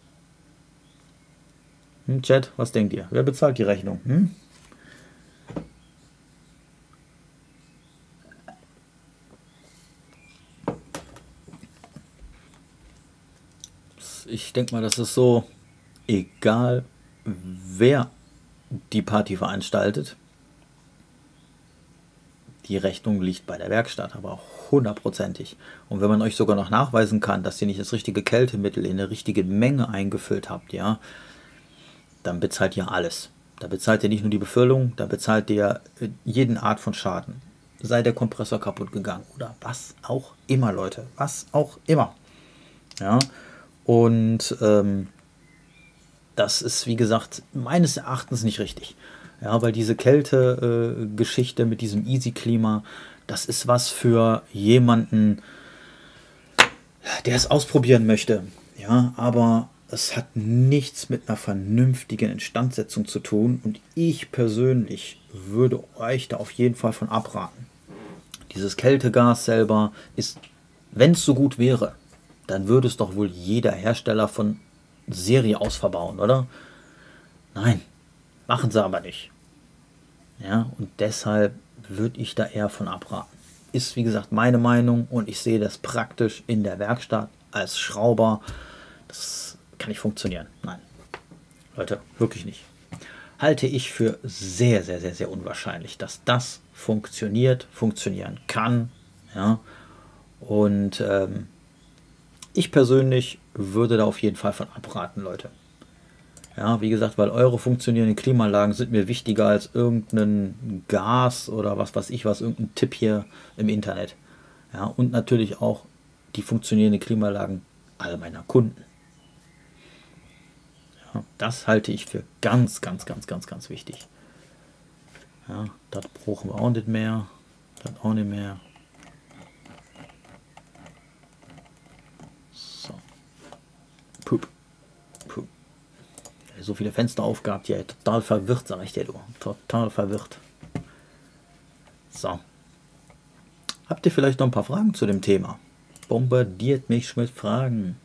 denn? Chat, was denkt ihr? Wer bezahlt die Rechnung? ich denke mal, das ist so, egal wer die Party veranstaltet, die Rechnung liegt bei der Werkstatt, aber auch hundertprozentig. Und wenn man euch sogar noch nachweisen kann, dass ihr nicht das richtige Kältemittel in der richtigen Menge eingefüllt habt, ja, dann bezahlt ihr alles. Da bezahlt ihr nicht nur die Befüllung, da bezahlt ihr jeden Art von Schaden. Sei der Kompressor kaputt gegangen oder was auch immer, Leute. Was auch immer. Ja, und das ist, wie gesagt, meines Erachtens nicht richtig. Ja, weil diese Kälte-Geschichte mit diesem Easy-Klima, das ist was für jemanden, der es ausprobieren möchte. Ja, aber es hat nichts mit einer vernünftigen Instandsetzung zu tun. Und ich persönlich würde euch da auf jeden Fall von abraten. Dieses Kältegas selber ist, wenn es so gut wäre, dann würde es doch wohl jeder Hersteller von Serie aus verbauen, oder? Nein, machen sie aber nicht. Ja, und deshalb würde ich da eher von abraten. Ist, wie gesagt, meine Meinung und ich sehe das praktisch in der Werkstatt als Schrauber. Das kann nicht funktionieren. Nein, Leute, wirklich nicht. Halte ich für sehr, sehr, sehr, sehr unwahrscheinlich, dass das funktionieren kann. Ja, und ich persönlich würde da auf jeden Fall von abraten, Leute. Ja, wie gesagt, weil eure funktionierenden Klimaanlagen sind mir wichtiger als irgendein Gas oder was weiß ich was, irgendein Tipp hier im Internet. Ja, und natürlich auch die funktionierenden Klimaanlagen all meiner Kunden. Ja, das halte ich für ganz, ganz, ganz, ganz, ganz wichtig. Ja, das brauchen wir auch nicht mehr. Das auch nicht mehr. So. Pup. Pup. So viele Fenster aufgehabt, ja, total verwirrt, sag ich dir, du. Total verwirrt. So. Habt ihr vielleicht noch ein paar Fragen zu dem Thema? Bombardiert mich mit Fragen.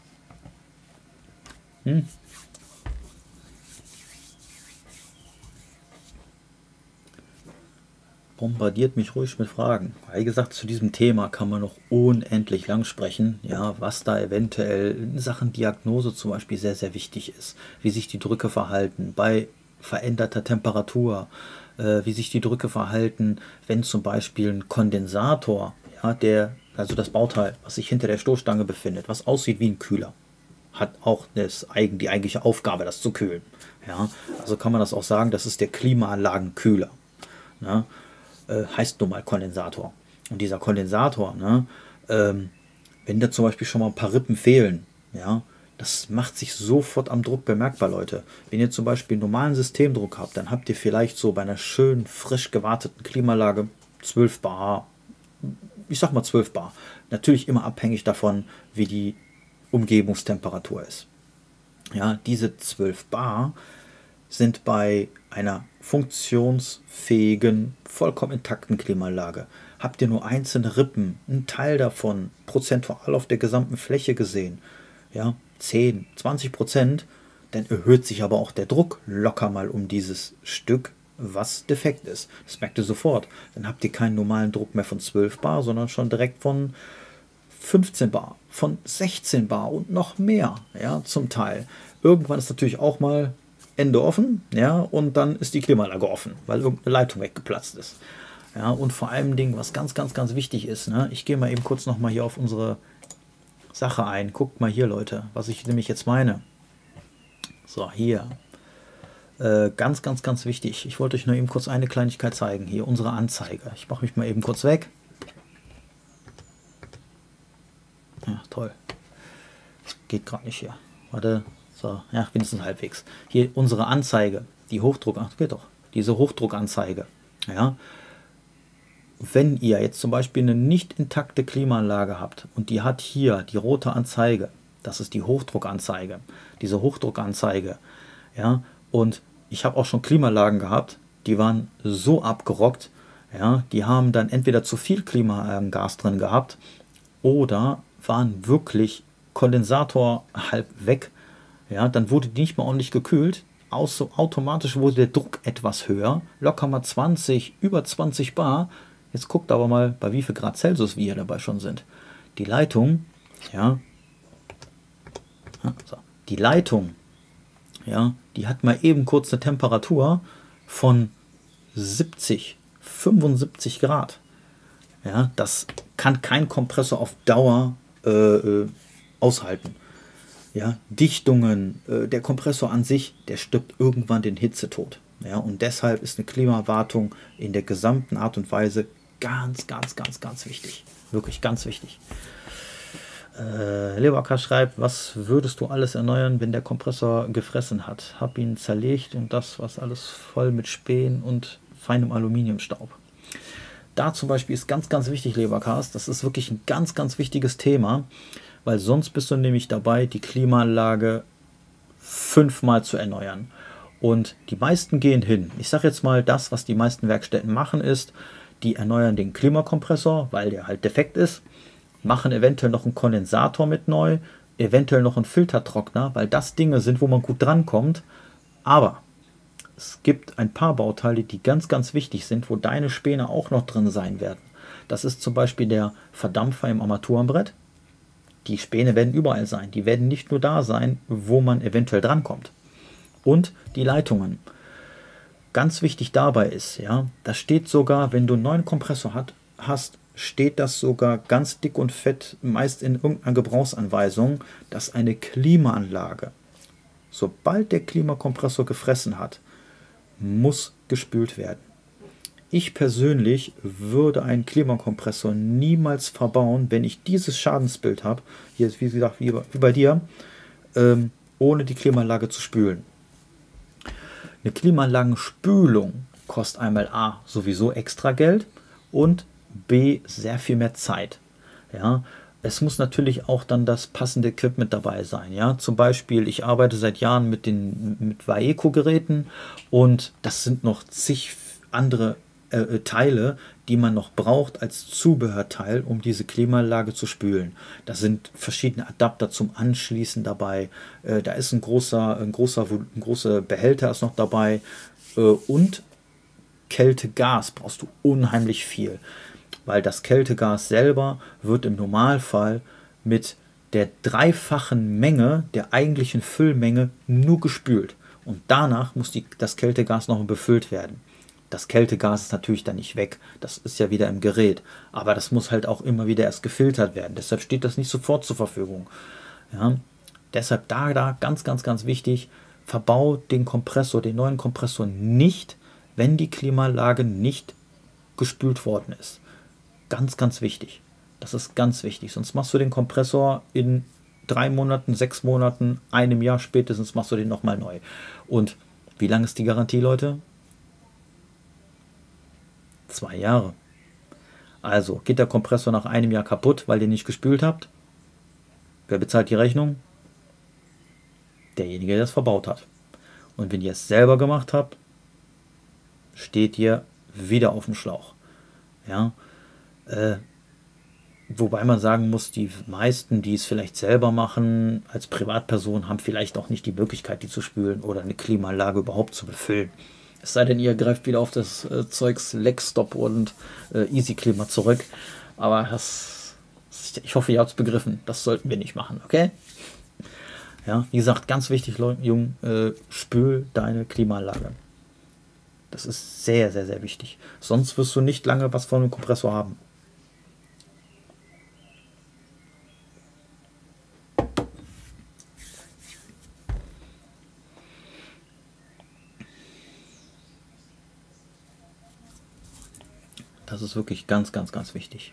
Bombardiert mich ruhig mit Fragen. Wie gesagt, zu diesem Thema kann man noch unendlich lang sprechen, ja, was da eventuell in Sachen Diagnose zum Beispiel sehr, sehr wichtig ist. Wie sich die Drücke verhalten bei veränderter Temperatur, wie sich die Drücke verhalten, wenn zum Beispiel ein Kondensator, ja, also das Bauteil, was sich hinter der Stoßstange befindet, was aussieht wie ein Kühler, hat auch die eigentliche Aufgabe, das zu kühlen. Ja, also kann man das auch sagen, das ist der Klimaanlagenkühler. Ja, heißt nun mal Kondensator. Und dieser Kondensator, ne, wenn da zum Beispiel schon mal ein paar Rippen fehlen, ja, das macht sich sofort am Druck bemerkbar, Leute. Wenn ihr zum Beispiel einen normalen Systemdruck habt, dann habt ihr vielleicht so bei einer schön frisch gewarteten Klimaanlage 12 Bar, ich sag mal 12 Bar. Natürlich immer abhängig davon, wie die Umgebungstemperatur ist. Ja, diese 12 Bar sind bei einer funktionsfähigen, vollkommen intakten Klimaanlage. Habt ihr nur einzelne Rippen, einen Teil davon, prozentual auf der gesamten Fläche gesehen, ja, 10, 20%, dann erhöht sich aber auch der Druck locker mal um dieses Stück, was defekt ist. Das merkt ihr sofort. Dann habt ihr keinen normalen Druck mehr von 12 Bar, sondern schon direkt von 15 Bar, von 16 Bar und noch mehr, ja, zum Teil. Irgendwann ist natürlich auch mal Ende offen, ja, und dann ist die Klimaanlage offen, weil irgendeine Leitung weggeplatzt ist. Ja, und vor allem Ding, was ganz, ganz, ganz wichtig ist, ne, ich gehe mal eben kurz nochmal hier auf unsere Sache ein. Guckt mal hier, Leute, was ich nämlich jetzt meine. So, hier. Ganz, ganz, ganz wichtig. Ich wollte euch nur eben kurz eine Kleinigkeit zeigen. Hier, unsere Anzeige. Ich mache mich mal eben kurz weg. Ja, toll. Das geht gerade nicht hier. Warte. So, ja, wenigstens halbwegs. Hier unsere Anzeige. Die geht doch. Diese Hochdruckanzeige. Ja. Wenn ihr jetzt zum Beispiel eine nicht intakte Klimaanlage habt und die hat hier die rote Anzeige, das ist die Hochdruckanzeige. Diese Hochdruckanzeige, ja, und ich habe auch schon Klimaanlagen gehabt, die waren so abgerockt, ja, die haben dann entweder zu viel Klimagas drin gehabt oder waren wirklich Kondensator halb weg, ja, dann wurde die nicht mehr ordentlich gekühlt, automatisch wurde der Druck etwas höher, locker mal 20, über 20 Bar. Jetzt guckt aber mal, bei wie viel Grad Celsius wir hier dabei schon sind. Die Leitung, ja, so, Die Leitung, ja, die hat mal eben kurz eine Temperatur von 70, 75 Grad. Ja, das kann kein Kompressor auf Dauer aushalten. Ja, Dichtungen, der Kompressor an sich, der stirbt irgendwann den Hitzetod. Ja, und deshalb ist eine Klimawartung in der gesamten Art und Weise ganz, ganz, ganz, ganz wichtig. Wirklich ganz wichtig. Leberka schreibt, was würdest du alles erneuern, wenn der Kompressor gefressen hat? Hab ihn zerlegt und das was alles voll mit Spänen und feinem Aluminiumstaub. Da zum Beispiel ist ganz, ganz wichtig, Leberkas, das ist wirklich ein ganz, ganz wichtiges Thema, weil sonst bist du nämlich dabei, die Klimaanlage 5-mal zu erneuern. Und die meisten gehen hin. Ich sage jetzt mal, das, was die meisten Werkstätten machen, ist, die erneuern den Klimakompressor, weil der halt defekt ist, machen eventuell noch einen Kondensator mit neu, eventuell noch einen Filtertrockner, weil das Dinge sind, wo man gut drankommt. Aber es gibt ein paar Bauteile, die ganz, ganz wichtig sind, wo deine Späne auch noch drin sein werden. Das ist zum Beispiel der Verdampfer im Armaturenbrett. Die Späne werden überall sein. Die werden nicht nur da sein, wo man eventuell drankommt. Und die Leitungen. Ganz wichtig dabei ist, ja, da steht sogar, wenn du einen neuen Kompressor hast, steht das sogar ganz dick und fett, meist in irgendeiner Gebrauchsanweisung, dass eine Klimaanlage, sobald der Klimakompressor gefressen hat, muss gespült werden. Ich persönlich würde einen Klimakompressor niemals verbauen, wenn ich dieses Schadensbild habe, hier ist wie gesagt wie bei dir, ohne die Klimaanlage zu spülen. Eine Klimaanlagenspülung kostet einmal A sowieso extra Geld und B sehr viel mehr Zeit. Ja, es muss natürlich auch dann das passende Equipment dabei sein. Ja, zum Beispiel, ich arbeite seit Jahren mit Waeco-Geräten und das sind noch zig andere Teile, die man noch braucht als Zubehörteil, um diese Klimaanlage zu spülen. Da sind verschiedene Adapter zum Anschließen dabei. Da ist ein großer Behälter ist noch dabei und Kältegas brauchst du unheimlich viel, weil das Kältegas selber wird im Normalfall mit der 3-fachen Menge der eigentlichen Füllmenge nur gespült und danach muss das Kältegas noch befüllt werden. Das Kältegas ist natürlich dann nicht weg, das ist ja wieder im Gerät, aber das muss halt auch immer wieder erst gefiltert werden, deshalb steht das nicht sofort zur Verfügung. Ja, deshalb da ganz, ganz, ganz wichtig, verbau den Kompressor, den neuen Kompressor nicht, wenn die Klimaanlage nicht gespült worden ist. Ganz, ganz wichtig. Das ist ganz wichtig, sonst machst du den Kompressor in 3 Monaten, 6 Monaten, einem Jahr spätestens machst du den nochmal neu. Und wie lange ist die Garantie, Leute? 2 Jahre. Also geht der Kompressor nach einem Jahr kaputt, weil ihr nicht gespült habt. Wer bezahlt die Rechnung? Derjenige, der es verbaut hat. Und wenn ihr es selber gemacht habt, steht ihr wieder auf dem Schlauch. Ja, wobei man sagen muss, die meisten, die es vielleicht selber machen, als Privatperson, haben vielleicht auch nicht die Möglichkeit, die zu spülen oder eine Klimaanlage überhaupt zu befüllen. Es sei denn, ihr greift wieder auf das Zeugs Lexstop und Easy Klima zurück. Aber ich hoffe, ihr habt es begriffen. Das sollten wir nicht machen, okay? Ja, wie gesagt, ganz wichtig, Jung, spül deine Klimaanlage. Das ist sehr, sehr, sehr wichtig. Sonst wirst du nicht lange was von einem Kompressor haben. Das ist wirklich ganz, ganz, ganz wichtig.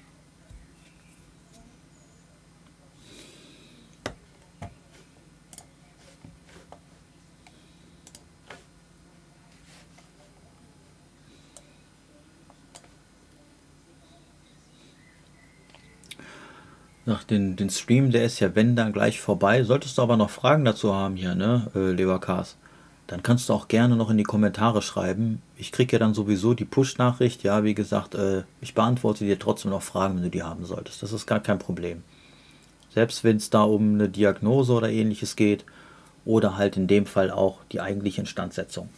Nach den Stream, der ist ja wenn dann gleich vorbei. Solltest du aber noch Fragen dazu haben hier, ne, Leberkas, dann kannst du auch gerne noch in die Kommentare schreiben. Ich kriege ja dann sowieso die Push-Nachricht. Ja, wie gesagt, ich beantworte dir trotzdem noch Fragen, wenn du die haben solltest. Das ist gar kein Problem. Selbst wenn es da um eine Diagnose oder ähnliches geht oder halt in dem Fall auch die eigentliche Instandsetzung.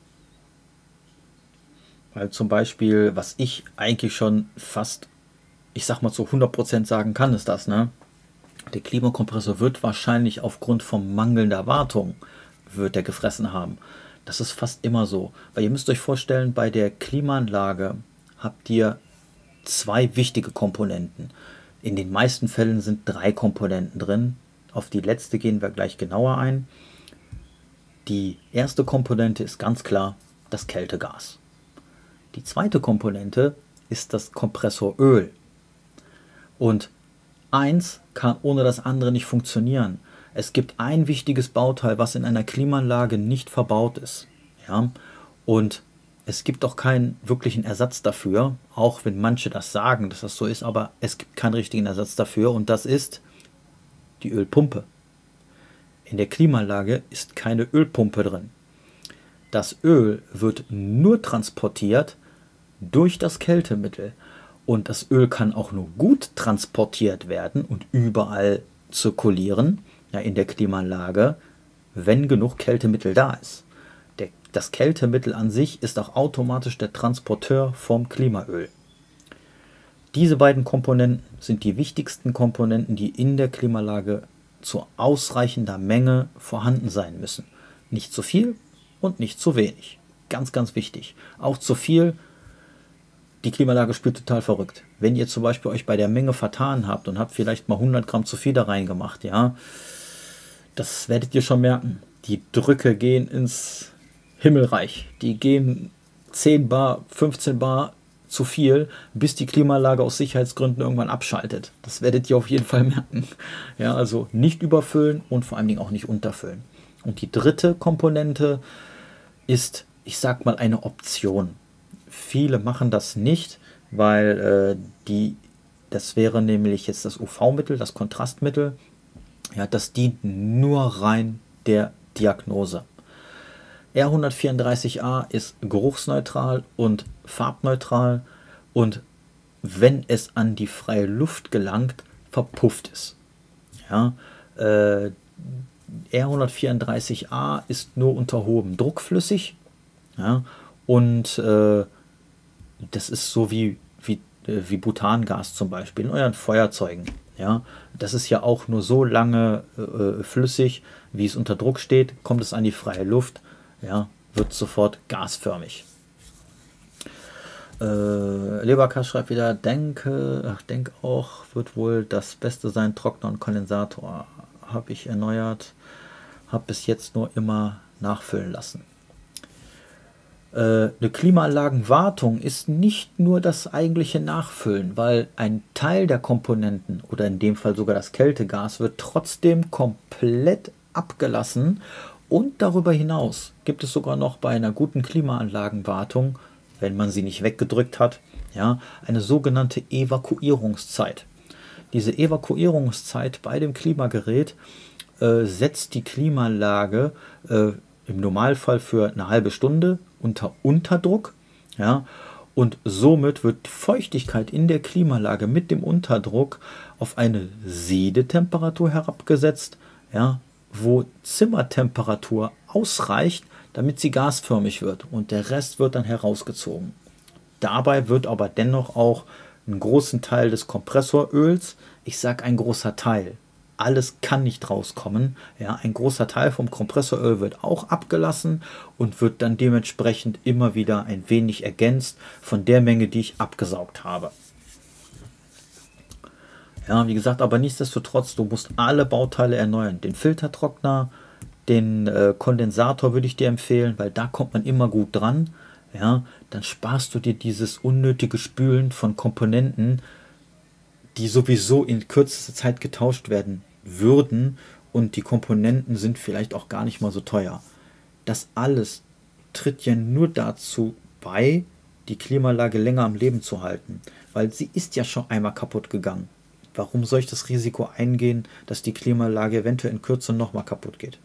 Weil zum Beispiel, was ich eigentlich schon fast ich sag mal zu 100% sagen kann, ist das, ne? Der Klimakompressor wird wahrscheinlich aufgrund von mangelnder Wartung wird der gefressen haben. Das ist fast immer so. Weil ihr müsst euch vorstellen, bei der Klimaanlage habt ihr zwei wichtige Komponenten. In den meisten Fällen sind 3 Komponenten drin. Auf die letzte gehen wir gleich genauer ein. Die erste Komponente ist ganz klar das Kältegas. Die zweite Komponente ist das Kompressoröl. Und eins kann ohne das andere nicht funktionieren. Es gibt ein wichtiges Bauteil, was in einer Klimaanlage nicht verbaut ist. Ja? Und es gibt auch keinen wirklichen Ersatz dafür, auch wenn manche das sagen, dass das so ist, aber es gibt keinen richtigen Ersatz dafür und das ist die Ölpumpe. In der Klimaanlage ist keine Ölpumpe drin. Das Öl wird nur transportiert durch das Kältemittel. Und das Öl kann auch nur gut transportiert werden und überall zirkulieren, ja, in der Klimaanlage, wenn genug Kältemittel da ist. Das Kältemittel an sich ist auch automatisch der Transporteur vom Klimaöl. Diese beiden Komponenten sind die wichtigsten Komponenten, die in der Klimaanlage zu ausreichender Menge vorhanden sein müssen. Nicht zu viel und nicht zu wenig. Ganz, ganz wichtig. Auch zu viel, die Klimaanlage spielt total verrückt. Wenn ihr zum Beispiel euch bei der Menge vertan habt und habt vielleicht mal 100 Gramm zu viel da reingemacht, ja, das werdet ihr schon merken. Die Drücke gehen ins Himmelreich. Die gehen 10 Bar, 15 Bar zu viel, bis die Klimaanlage aus Sicherheitsgründen irgendwann abschaltet. Das werdet ihr auf jeden Fall merken. Ja, also nicht überfüllen und vor allen Dingen auch nicht unterfüllen. Und die dritte Komponente ist, ich sag mal, eine Option. Viele machen das nicht, weil das wäre nämlich jetzt das UV-Mittel, das Kontrastmittel. Ja, das dient nur rein der Diagnose. R134a ist geruchsneutral und farbneutral und wenn es an die freie Luft gelangt, verpufft es. Ja, R134a ist nur unter hohem Druck flüssig, ja, und das ist so wie Butangas zum Beispiel in euren Feuerzeugen. Ja, das ist ja auch nur so lange flüssig, wie es unter Druck steht, kommt es an die freie Luft, ja, wird sofort gasförmig. Leberkas schreibt wieder, denke auch, wird wohl das Beste sein, Trockner und Kondensator. Habe ich erneuert, habe bis jetzt nur immer nachfüllen lassen. Eine Klimaanlagenwartung ist nicht nur das eigentliche Nachfüllen, weil ein Teil der Komponenten oder in dem Fall sogar das Kältegas wird trotzdem komplett abgelassen und darüber hinaus gibt es sogar noch bei einer guten Klimaanlagenwartung, wenn man sie nicht weggedrückt hat, ja, eine sogenannte Evakuierungszeit. Diese Evakuierungszeit bei dem Klimagerät setzt die Klimaanlage im Normalfall für eine halbe Stunde unter Unterdruck, ja, und somit wird Feuchtigkeit in der Klimaanlage mit dem Unterdruck auf eine Siedetemperatur herabgesetzt, ja, wo Zimmertemperatur ausreicht, damit sie gasförmig wird und der Rest wird dann herausgezogen. Dabei wird aber dennoch auch einen großen Teil des Kompressoröls, ich sage ein großer Teil, alles kann nicht rauskommen. Ja, ein großer Teil vom Kompressoröl wird auch abgelassen und wird dann dementsprechend immer wieder ein wenig ergänzt von der Menge, die ich abgesaugt habe. Ja, wie gesagt, aber nichtsdestotrotz, du musst alle Bauteile erneuern. Den Filtertrockner, den Kondensator würde ich dir empfehlen, weil da kommt man immer gut dran. Ja, dann sparst du dir dieses unnötige Spülen von Komponenten, die sowieso in kürzester Zeit getauscht werden würden und die Komponenten sind vielleicht auch gar nicht mal so teuer. Das alles tritt ja nur dazu bei, die Klimaanlage länger am Leben zu halten, weil sie ist ja schon einmal kaputt gegangen. Warum soll ich das Risiko eingehen, dass die Klimaanlage eventuell in Kürze nochmal kaputt geht?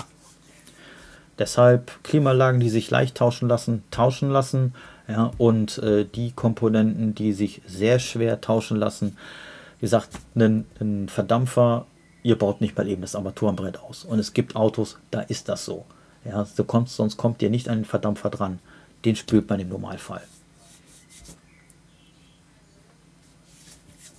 Deshalb Klimaanlagen, die sich leicht tauschen lassen, ja, und die Komponenten, die sich sehr schwer tauschen lassen, wie gesagt, ein Verdampfer, ihr baut nicht mal eben das Armaturenbrett aus. Und es gibt Autos, da ist das so. Ja, sonst kommt ihr nicht an den Verdampfer dran. Den spült man im Normalfall.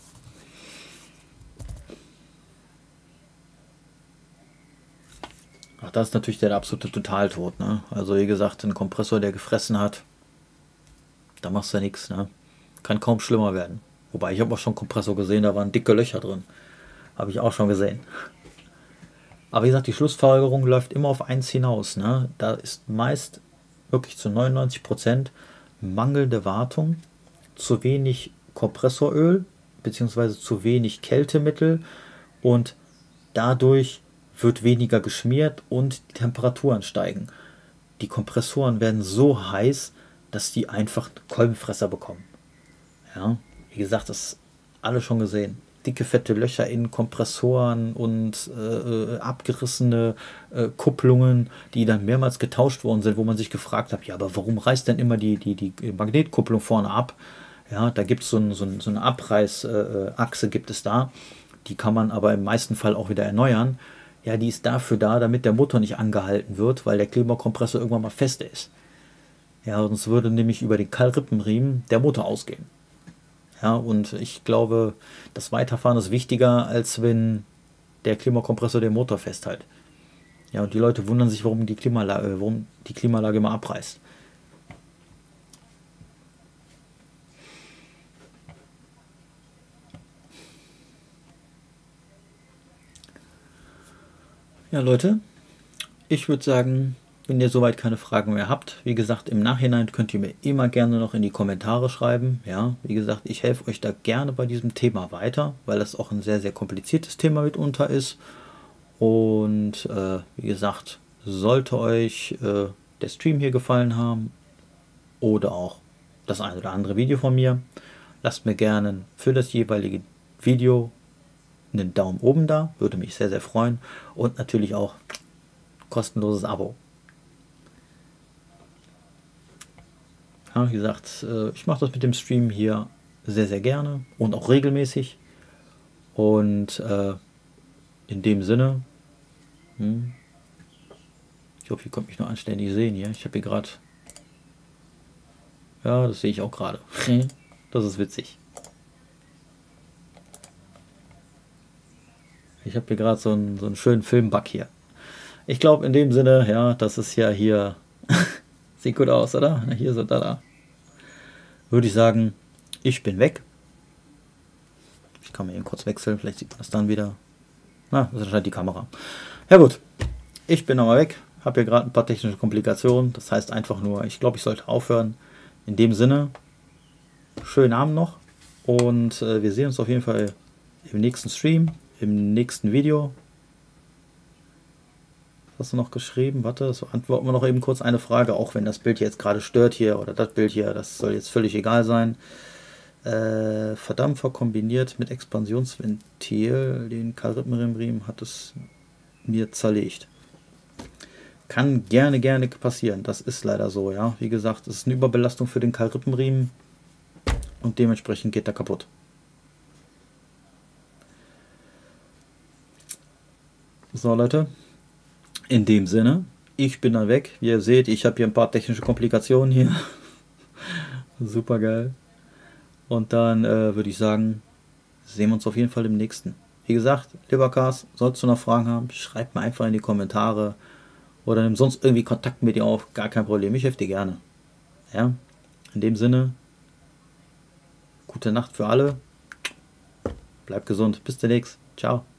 Ach, das ist natürlich der absolute Totaltod, ne? Also wie gesagt, ein Kompressor, der gefressen hat, da machst du ja nichts, ne? Kann kaum schlimmer werden. Wobei, ich habe auch schon einen Kompressor gesehen, da waren dicke Löcher drin. Habe ich auch schon gesehen. Aber wie gesagt, die Schlussfolgerung läuft immer auf eins hinaus, ne? Da ist meist wirklich zu 99% mangelnde Wartung, zu wenig Kompressoröl beziehungsweise zu wenig Kältemittel und dadurch wird weniger geschmiert und die Temperaturen steigen. Die Kompressoren werden so heiß, dass die einfach Kolbenfresser bekommen. Ja, wie gesagt, das alle schon gesehen. Dicke, fette Löcher in Kompressoren und abgerissene Kupplungen, die dann mehrmals getauscht worden sind, wo man sich gefragt hat, ja, aber warum reißt denn immer die Magnetkupplung vorne ab? Ja, da gibt es so eine Abreißachse, gibt es da. Die kann man aber im meisten Fall auch wieder erneuern. Ja, die ist dafür da, damit der Motor nicht angehalten wird, weil der Klimakompressor irgendwann mal fest ist. Ja, sonst würde nämlich über den Keilrippenriemen der Motor ausgehen. Ja, und ich glaube, das Weiterfahren ist wichtiger, als wenn der Klimakompressor den Motor festhält. Ja, und die Leute wundern sich, warum die Klimaanlage immer abreißt. Ja, Leute, ich würde sagen, wenn ihr soweit keine Fragen mehr habt, wie gesagt, im Nachhinein könnt ihr mir immer gerne noch in die Kommentare schreiben. Ja, wie gesagt, ich helfe euch da gerne bei diesem Thema weiter, weil das auch ein sehr, sehr kompliziertes Thema mitunter ist. Und wie gesagt, sollte euch der Stream hier gefallen haben oder auch das ein oder andere Video von mir, lasst mir gerne für das jeweilige Video einen Daumen oben da, würde mich sehr, sehr freuen. Und natürlich auch kostenloses Abo. Ja, wie gesagt, ich mache das mit dem Stream hier sehr, sehr gerne und auch regelmäßig. Und in dem Sinne, ich hoffe, ihr könnt mich nur anständig sehen hier. Ich habe hier gerade, ja, das sehe ich auch gerade. Das ist witzig. Ich habe hier gerade so einen schönen Filmbug hier. Ich glaube in dem Sinne, ja, das ist ja hier, sieht gut aus, oder? Hier so, da. Würde ich sagen, ich bin weg. Ich kann mir eben kurz wechseln, vielleicht sieht man das dann wieder. Na, das ist anscheinend die Kamera. Ja gut, ich bin aber weg. Habe hier gerade ein paar technische Komplikationen. Das heißt einfach nur, ich glaube, ich sollte aufhören. In dem Sinne, schönen Abend noch. Und wir sehen uns auf jeden Fall im nächsten Stream, im nächsten Video. Was hast du noch geschrieben? Warte, so antworten wir noch eben kurz eine Frage, auch wenn das Bild jetzt gerade stört hier oder das Bild hier, das soll jetzt völlig egal sein. Verdampfer kombiniert mit Expansionsventil, den Keilrippenriemen hat es mir zerlegt. Kann gerne passieren, das ist leider so, ja. Wie gesagt, es ist eine Überbelastung für den Keilrippenriemen und dementsprechend geht er kaputt. So Leute, in dem Sinne, ich bin dann weg. Wie ihr seht, ich habe hier ein paar technische Komplikationen hier. Super geil. Und dann würde ich sagen, sehen wir uns auf jeden Fall im nächsten. Wie gesagt, lieber Cars, solltest du noch Fragen haben, schreib mir einfach in die Kommentare oder nimm sonst irgendwie Kontakt mit dir auf. Gar kein Problem, ich helfe dir gerne. Ja, in dem Sinne, gute Nacht für alle. Bleibt gesund. Bis demnächst. Ciao.